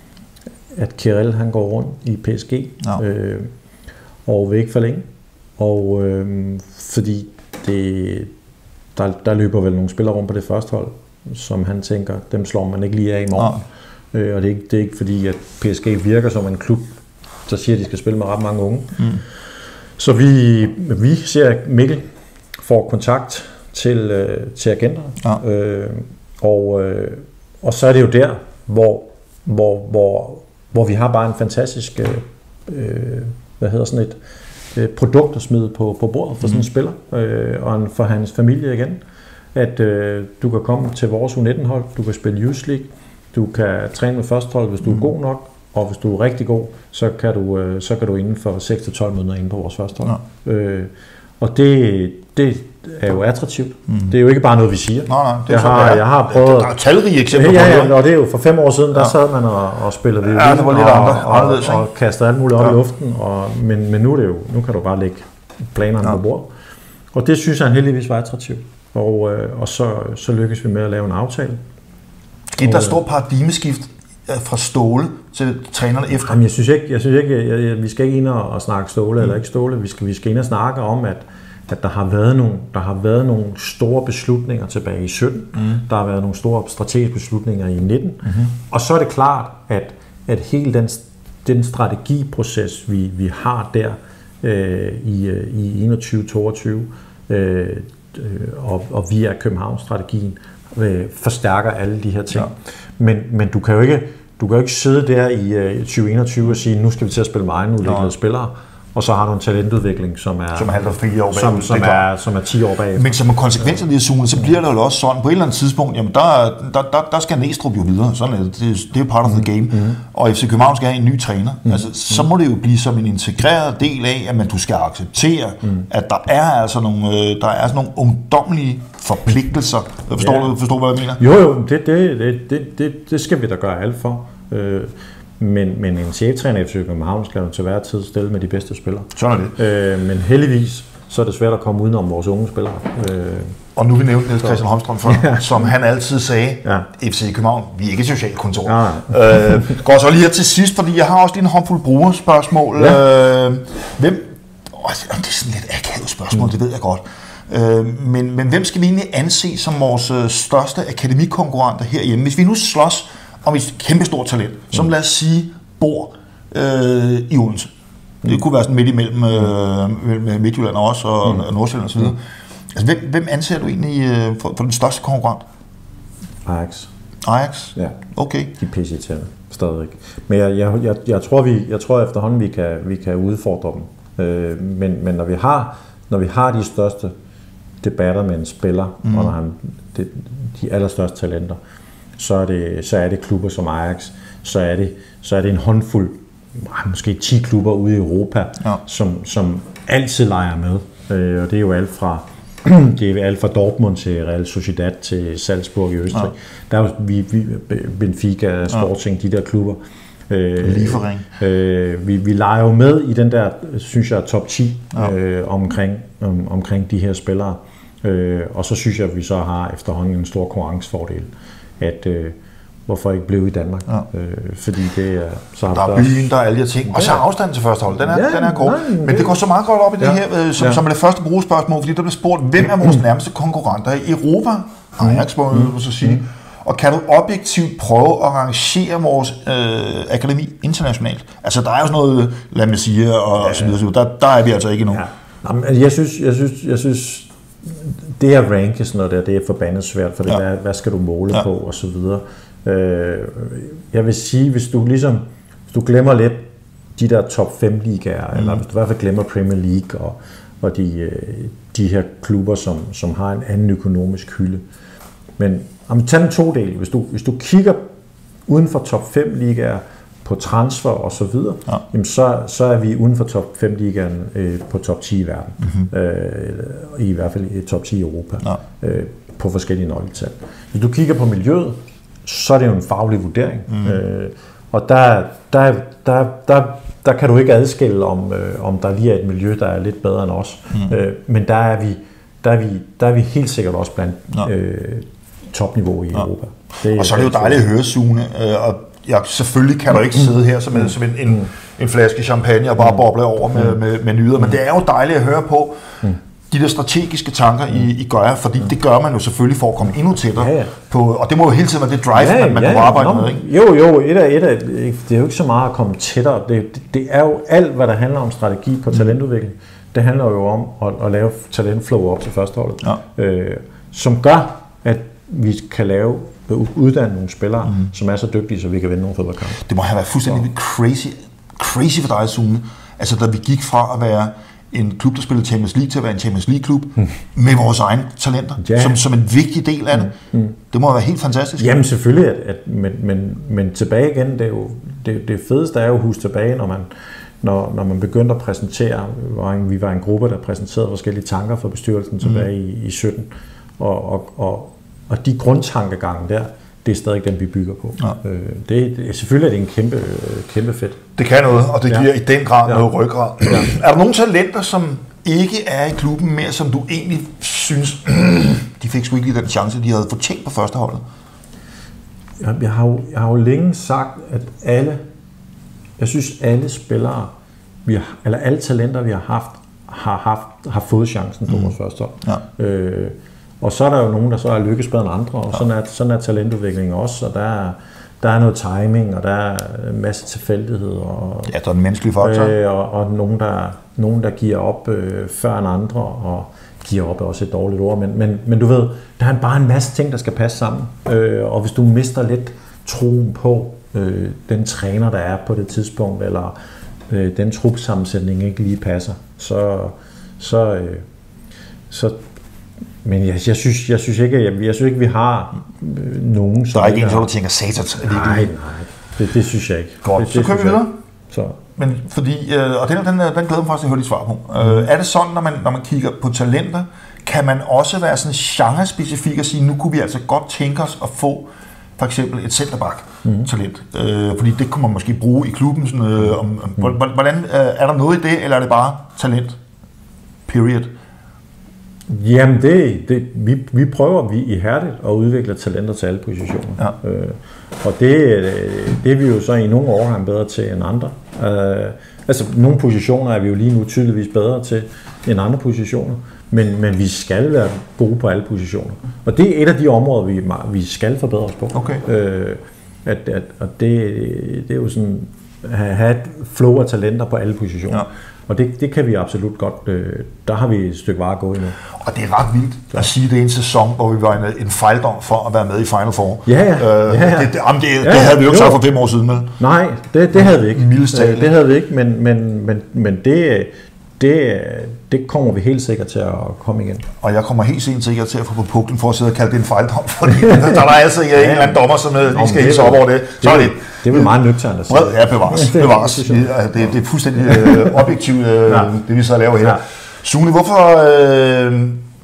Speaker 2: at Kyril han går rundt i P S G ja. øh, og vil ikke forlænge. Og øh, fordi det, der, der løber vel nogle spillere rundt på det første hold, som han tænker, dem slår man ikke lige af i morgen. Ja. Øh, og det er, ikke, det er ikke fordi, at P S G virker som en klub, der siger, at de skal spille med ret mange unge. Mm. Så vi, vi ser, at Mikkel får kontakt til, øh, til agenterne. Ja. Øh, og, øh, og så er det jo der, hvor, hvor, hvor, hvor vi har bare en fantastisk øh, hvad hedder sådan et øh, produkt at smide på, på bordet for mm. sådan en spiller, øh, og en, for hans familie igen. At øh, du kan komme til vores U nitten hold, du kan spille Youth League, du kan træne med førstehold, hvis du mm. er god nok, og hvis du er rigtig god, så kan du, øh, så kan du inden for seks til tolv måneder inde på vores førstehold. Ja. Øh, og det, det er jo attraktivt. Mm. Det er jo ikke bare noget, vi siger.
Speaker 1: Nej, nej, det er
Speaker 2: jeg, har, jeg har prøvet...
Speaker 1: Der er talrige eksempler
Speaker 2: ja, ja, på det. Og det er jo for fem år siden, der ja. sad man og, og spillede violin
Speaker 1: ja, det var lidt
Speaker 2: og,
Speaker 1: andre,
Speaker 2: og, og, og kastede alt muligt op ja. i luften. Og, men, men nu er det jo, nu kan du bare lægge planerne ja. på bordet. Og det synes jeg heldigvis var attraktivt. Og, øh, og så, så lykkes vi med at lave en aftale.
Speaker 1: Skete der stort paradigmeskift fra Ståle til trænerne efter?
Speaker 2: Jamen, jeg synes ikke, jeg synes ikke jeg, jeg, vi skal ikke ind og, og snakke Ståle mm. eller ikke Ståle. Vi skal, vi skal ind og snakke om, at at der har været nogle, der har været nogle store beslutninger tilbage i sytten. Mm. Der har været nogle store strategiske beslutninger i nitten. Mm-hmm. Og så er det klart, at, at hele den, den strategiproces, vi, vi har der øh, i, i enogtyve toogtyve, øh, og, og via Københavns-strategien, øh, forstærker alle de her ting. Ja. Men, men du kan jo ikke, du kan jo ikke sidde der i øh, tyve enogtyve og sige, nu skal vi til at spille med egenudviklede spillere, og så har du en talentudvikling, som er,
Speaker 1: som er, fire år bag,
Speaker 2: som, som, er, som er ti år bag.
Speaker 1: Men som en konsekvens af det, Sune, så bliver det jo også sådan, på et eller andet tidspunkt, jamen der, der, der, der skal Næstrup jo videre, sådan er det, det, det er jo part of the game, mm-hmm. og F C København skal have en ny træner. Mm-hmm. Altså, så må det jo blive som en integreret del af, at man, du skal acceptere, mm. at der er altså nogle, der er altså nogle ungdommelige forpligtelser. Forstår ja. du, forstår, hvad jeg
Speaker 2: mener? Jo, jo, det, det, det, det, det skal vi da gøre alt for. Øh, Men, men en cheftræner i F C København skal jo til hver tid stille med de bedste spillere.
Speaker 1: Sådan er det.
Speaker 2: Øh, men heldigvis, så er det svært at komme udenom vores unge spillere. Øh,
Speaker 1: og nu vi nævnte Niels Christian Holmstrøm før, ja. som han altid sagde,
Speaker 2: ja.
Speaker 1: F C København, vi er ikke et socialt kontor. Ja. øh, går så lige her til sidst, fordi jeg har også lige en håndfuld brugerspørgsmål. Ja. Øh, hvem, åh, det er sådan lidt akavet spørgsmål, mm. det ved jeg godt. Øh, men, men hvem skal vi egentlig anse som vores største akademikonkurrenter herhjemme? Hvis vi nu slås om et kæmpestort talent, som lad os sige, bor øh, i Odense. Det kunne være sådan midt imellem øh, Midtjylland også, og mm. Nordsjælland og så videre. Altså, hvem, hvem anser du egentlig øh, for, for den største konkurrent?
Speaker 2: Ajax.
Speaker 1: Ajax?
Speaker 2: Ja.
Speaker 1: Okay.
Speaker 2: De er pisse-irriterende, stadigvæk. Men jeg, jeg, jeg, jeg, tror, vi, jeg tror efterhånden, vi kan, vi kan udfordre dem. Øh, men, men når vi har, når vi har de største debatter med en spiller, mm. og når han, de, de allerstørste talenter, så er det, så er det klubber som Ajax, så er det, så er det en håndfuld, måske ti klubber ude i Europa, ja. som, som altid leger med. Øh, og det er jo alt fra, det er alt fra Dortmund til Real Sociedad til Salzburg i Østrig. Ja. Der er jo vi, vi, Benfica, Sporting, ja. de der klubber. Øh, øh, vi, vi leger jo med i den der, synes jeg, top ti ja. øh, omkring, om, omkring de her spillere. Øh, og så synes jeg, at vi så har efterhånden en stor konkurrencefordel. At øh, hvorfor ikke blive i Danmark? Ja. Øh, fordi det er... Så
Speaker 1: der er byen, der er alle de ting. Og så er afstanden til første hold. Den er, ja, den er god. Nej, men det går så meget godt op i det ja. her, som, ja. som er det første brugspørgsmål, fordi der bliver spurgt, hvem er vores nærmeste konkurrenter i Europa? Ajax, må jeg så sige. Mm. Og kan du objektivt prøve at rangere vores øh, akademi internationalt? Altså, der er jo sådan noget, lad mig sige, og, ja. og så videre. Der, der er vi altså ikke endnu.
Speaker 2: Ja. Jamen, jeg synes, jeg synes, jeg synes det at ranke sådan noget der, det er forbandet svært, for det ja. hvad, hvad skal du måle ja. på, og så videre. Øh, jeg vil sige, hvis du ligesom, hvis du glemmer lidt de der top fem ligaer, mm. eller hvis du i hvert fald glemmer Premier League, og, og de, de her klubber, som, som har en anden økonomisk hylde. Men om tag en to del, hvis du, hvis du kigger uden for top fem ligaer, på transfer og så videre, ja. jamen så, så er vi uden for top fem ligaen øh, på top ti i verden. Mm-hmm. Øh, I hvert fald i top ti i Europa. Ja. Øh, på forskellige nøgletal. Hvis du kigger på miljøet, så er det jo en faglig vurdering. Mm. Øh, og der, der, der, der, der kan du ikke adskille, om, øh, om der lige er et miljø, der er lidt bedre end os. Mm. Øh, men der er, vi, der, er vi, der er vi helt sikkert også blandt ja. øh, topniveau i ja. Europa.
Speaker 1: Det, og så er det jo dejligt at høre, Sune, øh, og ja, selvfølgelig kan du ikke sidde her som en, som en, en, en flaske champagne og bare boble over med, med, med nyder, men det er jo dejligt at høre på de der strategiske tanker, I, I gør, fordi det gør man jo selvfølgelig for at komme endnu tættere ja, ja. på, og det må jo hele tiden være det drive, ja, man, man ja, kan arbejde ja. med, ikke?
Speaker 2: Jo, jo, et af, et af, det er jo ikke så meget at komme tættere, det, det er jo alt, hvad der handler om strategi på talentudvikling, det handler jo om at, at lave talentflow op til førsteholdet, ja. øh, som gør, at vi kan lave uddanne nogle spillere, mm. som er så dygtige, så vi kan vinde nogle fodboldkampe.
Speaker 1: Det må have været fuldstændig crazy, crazy for dig, Sune. Altså, da vi gik fra at være en klub, der spillede Champions League, til at være en Champions League-klub, mm. med vores egne talenter, ja. som, som en vigtig del af det. Mm. Mm. Det må have været helt fantastisk.
Speaker 2: Jamen selvfølgelig, at, at, men, men, men tilbage igen, det, er jo, det, det fedeste er jo at huske tilbage, når man, når, når man begyndte at præsentere, vi var en gruppe, der præsenterede forskellige tanker for bestyrelsen tilbage mm. i, i sytten, og, og, og Og de grundtankegange der, det er stadig dem, vi bygger på. Ja. Øh, det, det, selvfølgelig er det en kæmpe, kæmpe fedt.
Speaker 1: Det kan noget, og det giver ja. i den grad ja. noget ryggrad. Ja. Er der nogle talenter, som ikke er i klubben mere, som du egentlig synes, de fik sgu ikke lige den chance, de havde fortjent på førsteholdet?
Speaker 2: Jeg, jeg, har jo, jeg har jo længe sagt, at alle, jeg synes alle spillere, vi har, eller alle talenter, vi har haft, har, haft, har fået chancen på mm. vores førstehold. Ja. Øh, Og så er der jo nogen, der så er lykkes bedre end andre, og sådan er, sådan er talentudvikling også, og der er, der er noget timing, og der er en masse tilfældighed. Og,
Speaker 1: ja, der er en menneskelig faktor.
Speaker 2: Øh, og og nogen, der, nogen, der giver op øh, før end andre, og giver op er også et dårligt ord, men, men, men du ved, der er bare en masse ting, der skal passe sammen, øh, og hvis du mister lidt troen på øh, den træner, der er på det tidspunkt, eller øh, den trupsammensætning ikke lige passer, så, så, øh, så men jeg, jeg, synes, jeg synes ikke, jeg, jeg synes ikke, vi har øh, nogen...
Speaker 1: Der er ikke en, der tænker satans.
Speaker 2: Nej, nej, det, det synes jeg ikke.
Speaker 1: Godt,
Speaker 2: det,
Speaker 1: så kører vi videre.
Speaker 2: Så.
Speaker 1: Men fordi, øh, og den, den, den glæder mig faktisk at høre dit svar på. Mm. Øh, er det sådan, når man, når man kigger på talenter, kan man også være sådan genre-specifik og sige, nu kunne vi altså godt tænke os at få for eksempel et centerback-talent. Mm. Øh, fordi det kunne man måske bruge i klubben. Sådan, øh, om, mm. Hvordan, øh, er der noget i det, eller er det bare talent? Period.
Speaker 2: Jamen, det, det, vi, vi prøver vi ihærdigt at udvikle talenter til alle positioner. Ja. Øh, og det, det er vi jo så i nogle årgange bedre til end andre. Øh, altså, nogle positioner er vi jo lige nu tydeligvis bedre til end andre positioner. Men, men vi skal være gode på alle positioner. Og det er et af de områder, vi, vi skal forbedre os på.
Speaker 1: Okay.
Speaker 2: Øh, at, at, og det, det er jo sådan at have et flow af talenter på alle positioner. Ja. Og det, det kan vi absolut godt. Øh, der har vi et stykke vare at gå endnu.
Speaker 1: Og det er ret vildt ja. at sige, det er en sæson, hvor vi var en, en fejldom for at være med i Final Four.
Speaker 2: Ja, ja.
Speaker 1: Øh,
Speaker 2: ja, ja.
Speaker 1: Det, det, jamen, det, ja, det havde vi jo ikke sagt for fem år siden med.
Speaker 2: Nej, det, det havde vi ikke.
Speaker 1: Mildest talt.
Speaker 2: Det havde vi ikke, men, men, men, men det... Det, det kommer vi helt sikkert til at komme igen.
Speaker 1: Og jeg kommer helt sikkert til at få på puklen for at sidde og kalde det en fejldom, fordi der er altså en eller anden dommer, som lige skal hælde sig op over det. Så er det.
Speaker 2: Det er vel meget nøgternt at sige.
Speaker 1: Ja, bevares. bevares. Det, det, det er fuldstændig øh, objektivt, øh, ja. det vi så laver her. Ja. Sune, hvorfor øh,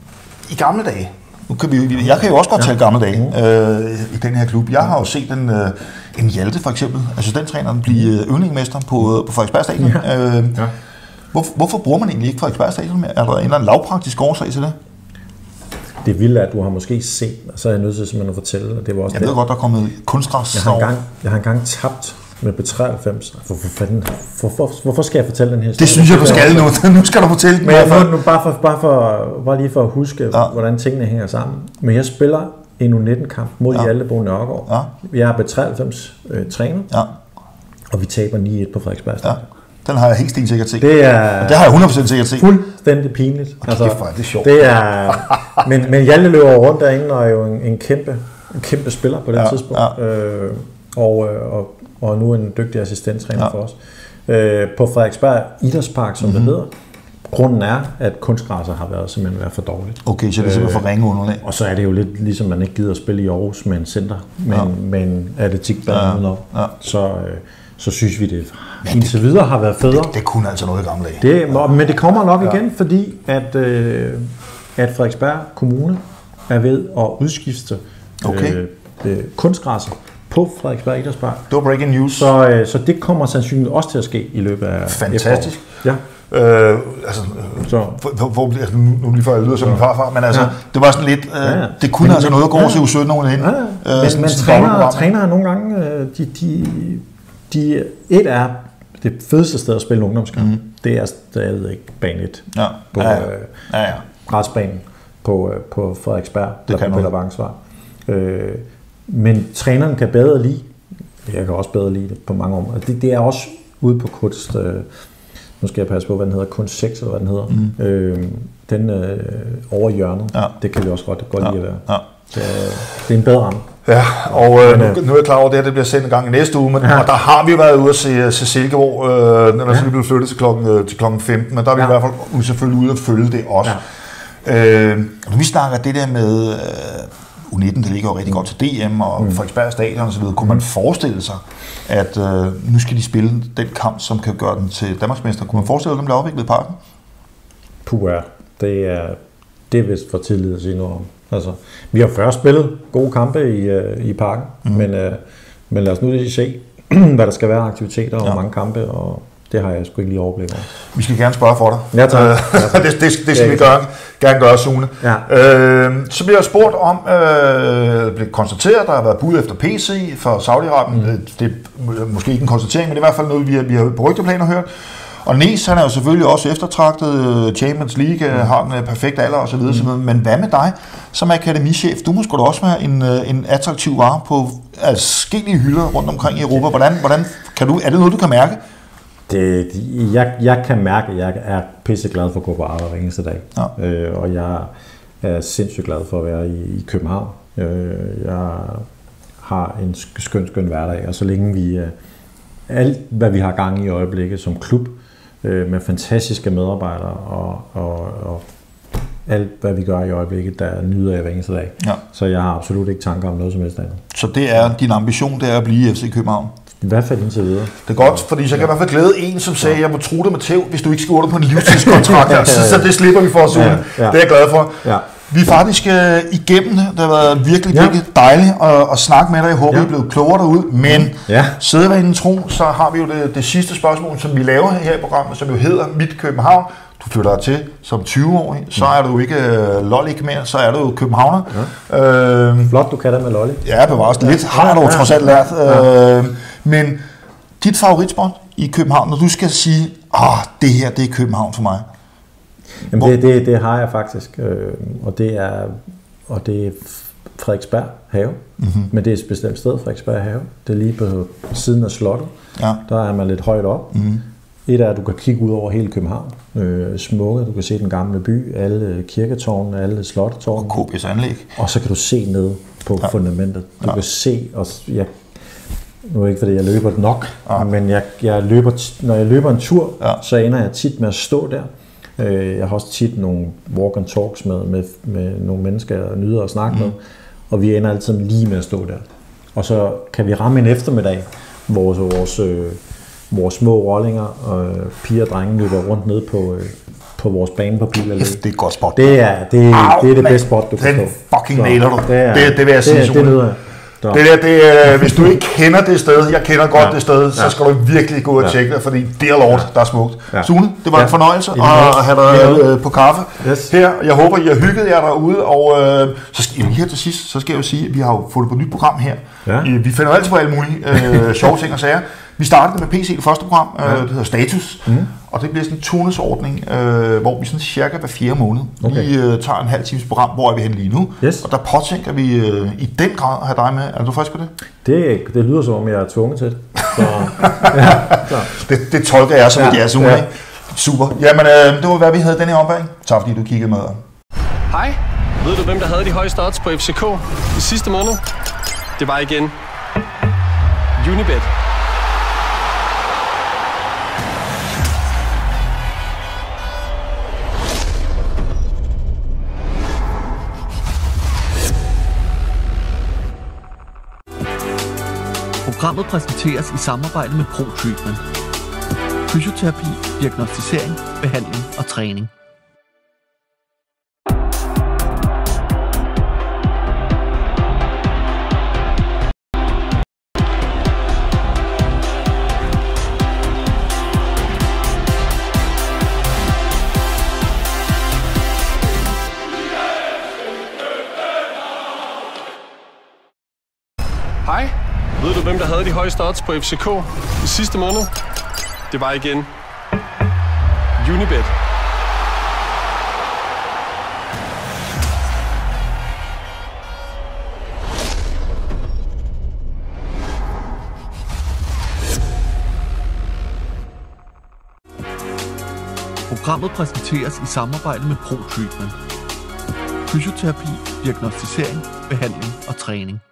Speaker 1: i gamle dage, nu kan vi, jeg kan jo også godt ja. tale gamle dage øh, i den her klub. Jeg har jo set en, øh, en Hjalte for eksempel, assistenttræneren, blive øvningmester på, på Frederiksberg Stadion. Ja. Øh, ja. Hvor, hvorfor bruger man egentlig ikke Frederiksberg Stadion mere? Er der en eller anden lavpraktisk årsag til det?
Speaker 2: Det er vildt, at du har måske set, og så er jeg nødt til simpelthen at fortælle, at det var også
Speaker 1: jeg ved
Speaker 2: det.
Speaker 1: godt, der er kommet kunstgræs.
Speaker 2: Jeg har engang, jeg har engang tabt med B treoghalvfems. Hvorfor, fanden, hvorfor, hvorfor skal jeg fortælle den her historie?
Speaker 1: Det synes jeg, du skal nu. Nu skal du fortælle den.
Speaker 2: Men jeg, nu, nu, bare, for, bare, for, bare lige for at huske, ja. hvordan tingene hænger sammen. Men jeg spiller en U nitten-kamp mod ja. Hjalte Bo Nørgaard. Ja. Jeg er B treoghalvfems øh, træner, ja. og vi taber ni et på Frederiksberg Stadion. Ja.
Speaker 1: Den har jeg helt sikkert set.
Speaker 2: Det er
Speaker 1: det har jeg hundrede procent sikkert set.
Speaker 2: Fuldstændig pinligt.
Speaker 1: Altså, det, er, det er sjovt.
Speaker 2: Det er, men, men Hjalte løber rundt derinde og er jo en, en, kæmpe, en kæmpe spiller på det ja, tidspunkt. Ja. Øh, og, og, og nu en dygtig assistenttræner ja. for os. Øh, på Frederiksberg Idrætspark, som mm-hmm. det hedder. Grunden er, at kunstgræsser har været simpelthen været for dårligt.
Speaker 1: Okay, så det er simpelthen for ringe underlag.
Speaker 2: Og så er det jo lidt ligesom, man ikke gider at spille i Aarhus med en center, men, ja. men atletikbanen ja. ja. så... Øh, så synes vi, det indtil videre har været federe.
Speaker 1: Det, det kunne altså noget i gamle dage.
Speaker 2: Det, men det kommer nok ja. igen, fordi at, øh, at Frederiksberg Kommune er ved at udskifte okay. øh, øh, kunstgræsser på Frederiksberg Idrætspark.
Speaker 1: Det var breaking news.
Speaker 2: Så, øh, så det kommer sandsynligt også til at ske i løbet af
Speaker 1: fantastisk.
Speaker 2: Ja.
Speaker 1: Øh, altså, så. For, for, altså, nu lige før jeg lyder som en farfar, men altså, ja. det var sådan lidt, øh, ja, ja. det kunne men, altså noget at gå ja. til U sytten-årene ind. Ja, ja.
Speaker 2: Øh, men men trænere, trænere nogle gange, de, de, de, et er det fedeste sted at spille ungdomskamp, mm. det er stadigvæk bane et
Speaker 1: ja.
Speaker 2: på
Speaker 1: ja, ja.
Speaker 2: Øh,
Speaker 1: ja, ja.
Speaker 2: græsbanen på, øh, på Frederiksberg,
Speaker 1: det
Speaker 2: der på Peter Vangsvej. Øh, men træneren kan bedre lide, jeg kan også bedre lide det på mange områder. Det, det er også ude på kunst, øh, nu skal jeg passe på, hvad den hedder, kunst seks, eller hvad den hedder. Mm. Øh, den øh, over hjørnet, ja. det kan vi også godt, godt ja. lide at være. Ja. Så, det er en bedre ramme.
Speaker 1: Ja, og øh, nu, nu er jeg klar over, at det her det bliver sendt en gang i næste uge, men ja. og der har vi været ude at se, se Silkeborg, øh, når ja. vi blev flyttet til klokken, til klokken femten, men der er vi ja. i hvert fald selvfølgelig ude at følge det også. Ja. Øh, når vi snakker det der med øh, U nitten, det ligger jo rigtig godt til D M og mm. Frederiksberg Stadion og så videre, kunne man forestille sig, at øh, nu skal de spille den kamp, som kan gøre den til Danmarksmester. Kunne man forestille sig, at den bliver afviklet i parken?
Speaker 2: Puh, ja. Det er, det er vist for tidligt at sige noget om. Altså, vi har før spillet gode kampe i, uh, i parken, mm. men, uh, men lad os nu lige se, hvad der skal være aktiviteter og ja. mange kampe, og det har jeg sgu ikke lige overblik over.
Speaker 1: Vi skal gerne spørge for dig.
Speaker 2: Ja, tak.
Speaker 1: det, det, det skal det vi gøre, gerne gøre, Sune. Ja. Øh, så bliver jeg spurgt om, øh, det bliver konstateret, der har været bud efter P C for Saudi-Arabien. Mm. Det er måske ikke en konstatering, men det er i hvert fald noget, vi har, vi har på rygteplaner hørt. Og Nice, han er jo selvfølgelig også eftertragtet, Champions League, mm. har en perfekt alder osv. Mm. Men hvad med dig som akademichef? Du må sgu da også være en, en attraktiv vare på adskillige hylder rundt omkring i Europa. Hvordan, hvordan kan du, er det noget, du kan mærke?
Speaker 2: Det, jeg, jeg kan mærke, at jeg er pisseglad for at gå på arbejde hver eneste dag. Ja. Øh, og jeg er sindssygt glad for at være i, i København. Øh, jeg har en skøn, skøn hverdag, og så længe vi... alt, hvad vi har gang i i øjeblikket som klub, øh, med fantastiske medarbejdere og, og, og alt, hvad vi gør i øjeblikket, der nyder jeg hver eneste dag. Ja. Så jeg har absolut ikke tanker om noget som helst andet.
Speaker 1: Så det er din ambition, det er at blive i F C København?
Speaker 2: I hvert fald indtil videre.
Speaker 1: Det er godt, fordi så kan jeg i hvert fald glæde en, som sagde, at jeg må tro dig med tæv, hvis du ikke skal under på en livstidskontrakt. Altså, så det slipper vi for os ud. Ja, ja. Det er jeg glad for. Ja. Vi er faktisk uh, igennem det. Det har været virkelig, ja. virkelig dejligt at, at snakke med dig. Jeg håber, ja. I er blevet klogere derude. Men ja. sædvanen tro, så har vi jo det, det sidste spørgsmål, som vi laver her i programmet, som jo hedder Mit København. Du flytter til som tyve-årig, så er du ikke uh, lollik mere, så er du jo københavner.
Speaker 2: Ja. Øh, Flot, du kan det med lollik.
Speaker 1: Ja, bevares. Lidt har du ja, trods alt lært. Ja. Øh, men dit favoritspot i København, når du skal sige, ah, det her, det er København for mig.
Speaker 2: Jamen det, det, det har jeg faktisk, øh, og det er og det er Frederiksberg Have, mm-hmm. men det er et bestemt sted, Frederiksberg Have. Det er lige på siden af slottet. Ja. Der er man lidt højt op. Mm-hmm. Et er, at du kan kigge ud over hele København. Øh, smukke, du kan se den gamle by, alle kirketårne, alle slottetårne.
Speaker 1: Og K B's anlæg.
Speaker 2: Og så kan du se ned på ja. fundamentet. Du ja. kan se, og jeg, nu er det ikke fordi jeg løber nok, ja. men jeg, jeg løber, når jeg løber en tur, ja. så ender jeg tit med at stå der. Jeg har også tit nogle walk and talks med, med, med nogle mennesker, jeg nyder at snakke mm. med, og vi ender altid lige med at stå der. Og så kan vi ramme en eftermiddag, hvor vores, øh, vores små rollinger og øh, piger og drenge løber rundt ned på, øh, på vores bane på bilen.
Speaker 1: Det er et godt spot.
Speaker 2: Det er det, Au, det, er det bedste spot, du kan få.
Speaker 1: Den fucking nailer du. Det, er, det, det vil jeg sige.
Speaker 2: Det, det lyder
Speaker 1: Det der, det er, hvis du ikke kender det sted, jeg kender godt ja. det sted, så skal du virkelig gå ud og tjekke det, fordi det er lort, der er smukt. Ja. Sune, det var ja. en fornøjelse ja. at have dig øh, på kaffe yes. her. Jeg håber, I har hygget jer derude, og øh, så skal, her til sidst, så skal jeg jo sige, at vi har jo fået på et nyt program her. Ja. Vi finder altid på alle mulige øh, sjove ting og sager. Vi startede med P C, det første program, øh, det hedder Status, mm. og det bliver sådan en turnusordning, øh, hvor vi sådan cirka hver fjerde måned okay. lige øh, tager en halv times program, hvor er vi hen lige nu, yes. og der påtænker vi øh, i den grad at have dig med. Er du frisk på det?
Speaker 2: Det, det lyder som om, jeg er tvunget til det. Så, ja, så.
Speaker 1: det. Det tolker jeg som, ja, det er Sune. Ja. Super. Jamen, øh, det var hvad vi havde denne her ombæring. Tak fordi du kiggede med.
Speaker 3: Hej. Ved du, hvem der havde de højeste odds på F C K i sidste måned? Det var igen Unibet.
Speaker 4: Programmet præsenteres i samarbejde med ProTreatment. Fysioterapi, diagnosticering, behandling og træning.
Speaker 3: Hej. Ved du, hvem der havde de højeste odds på F C K i sidste måned? Det var igen Unibet.
Speaker 4: Programmet præsenteres i samarbejde med ProTreatment. Fysioterapi, diagnosticering, behandling og træning.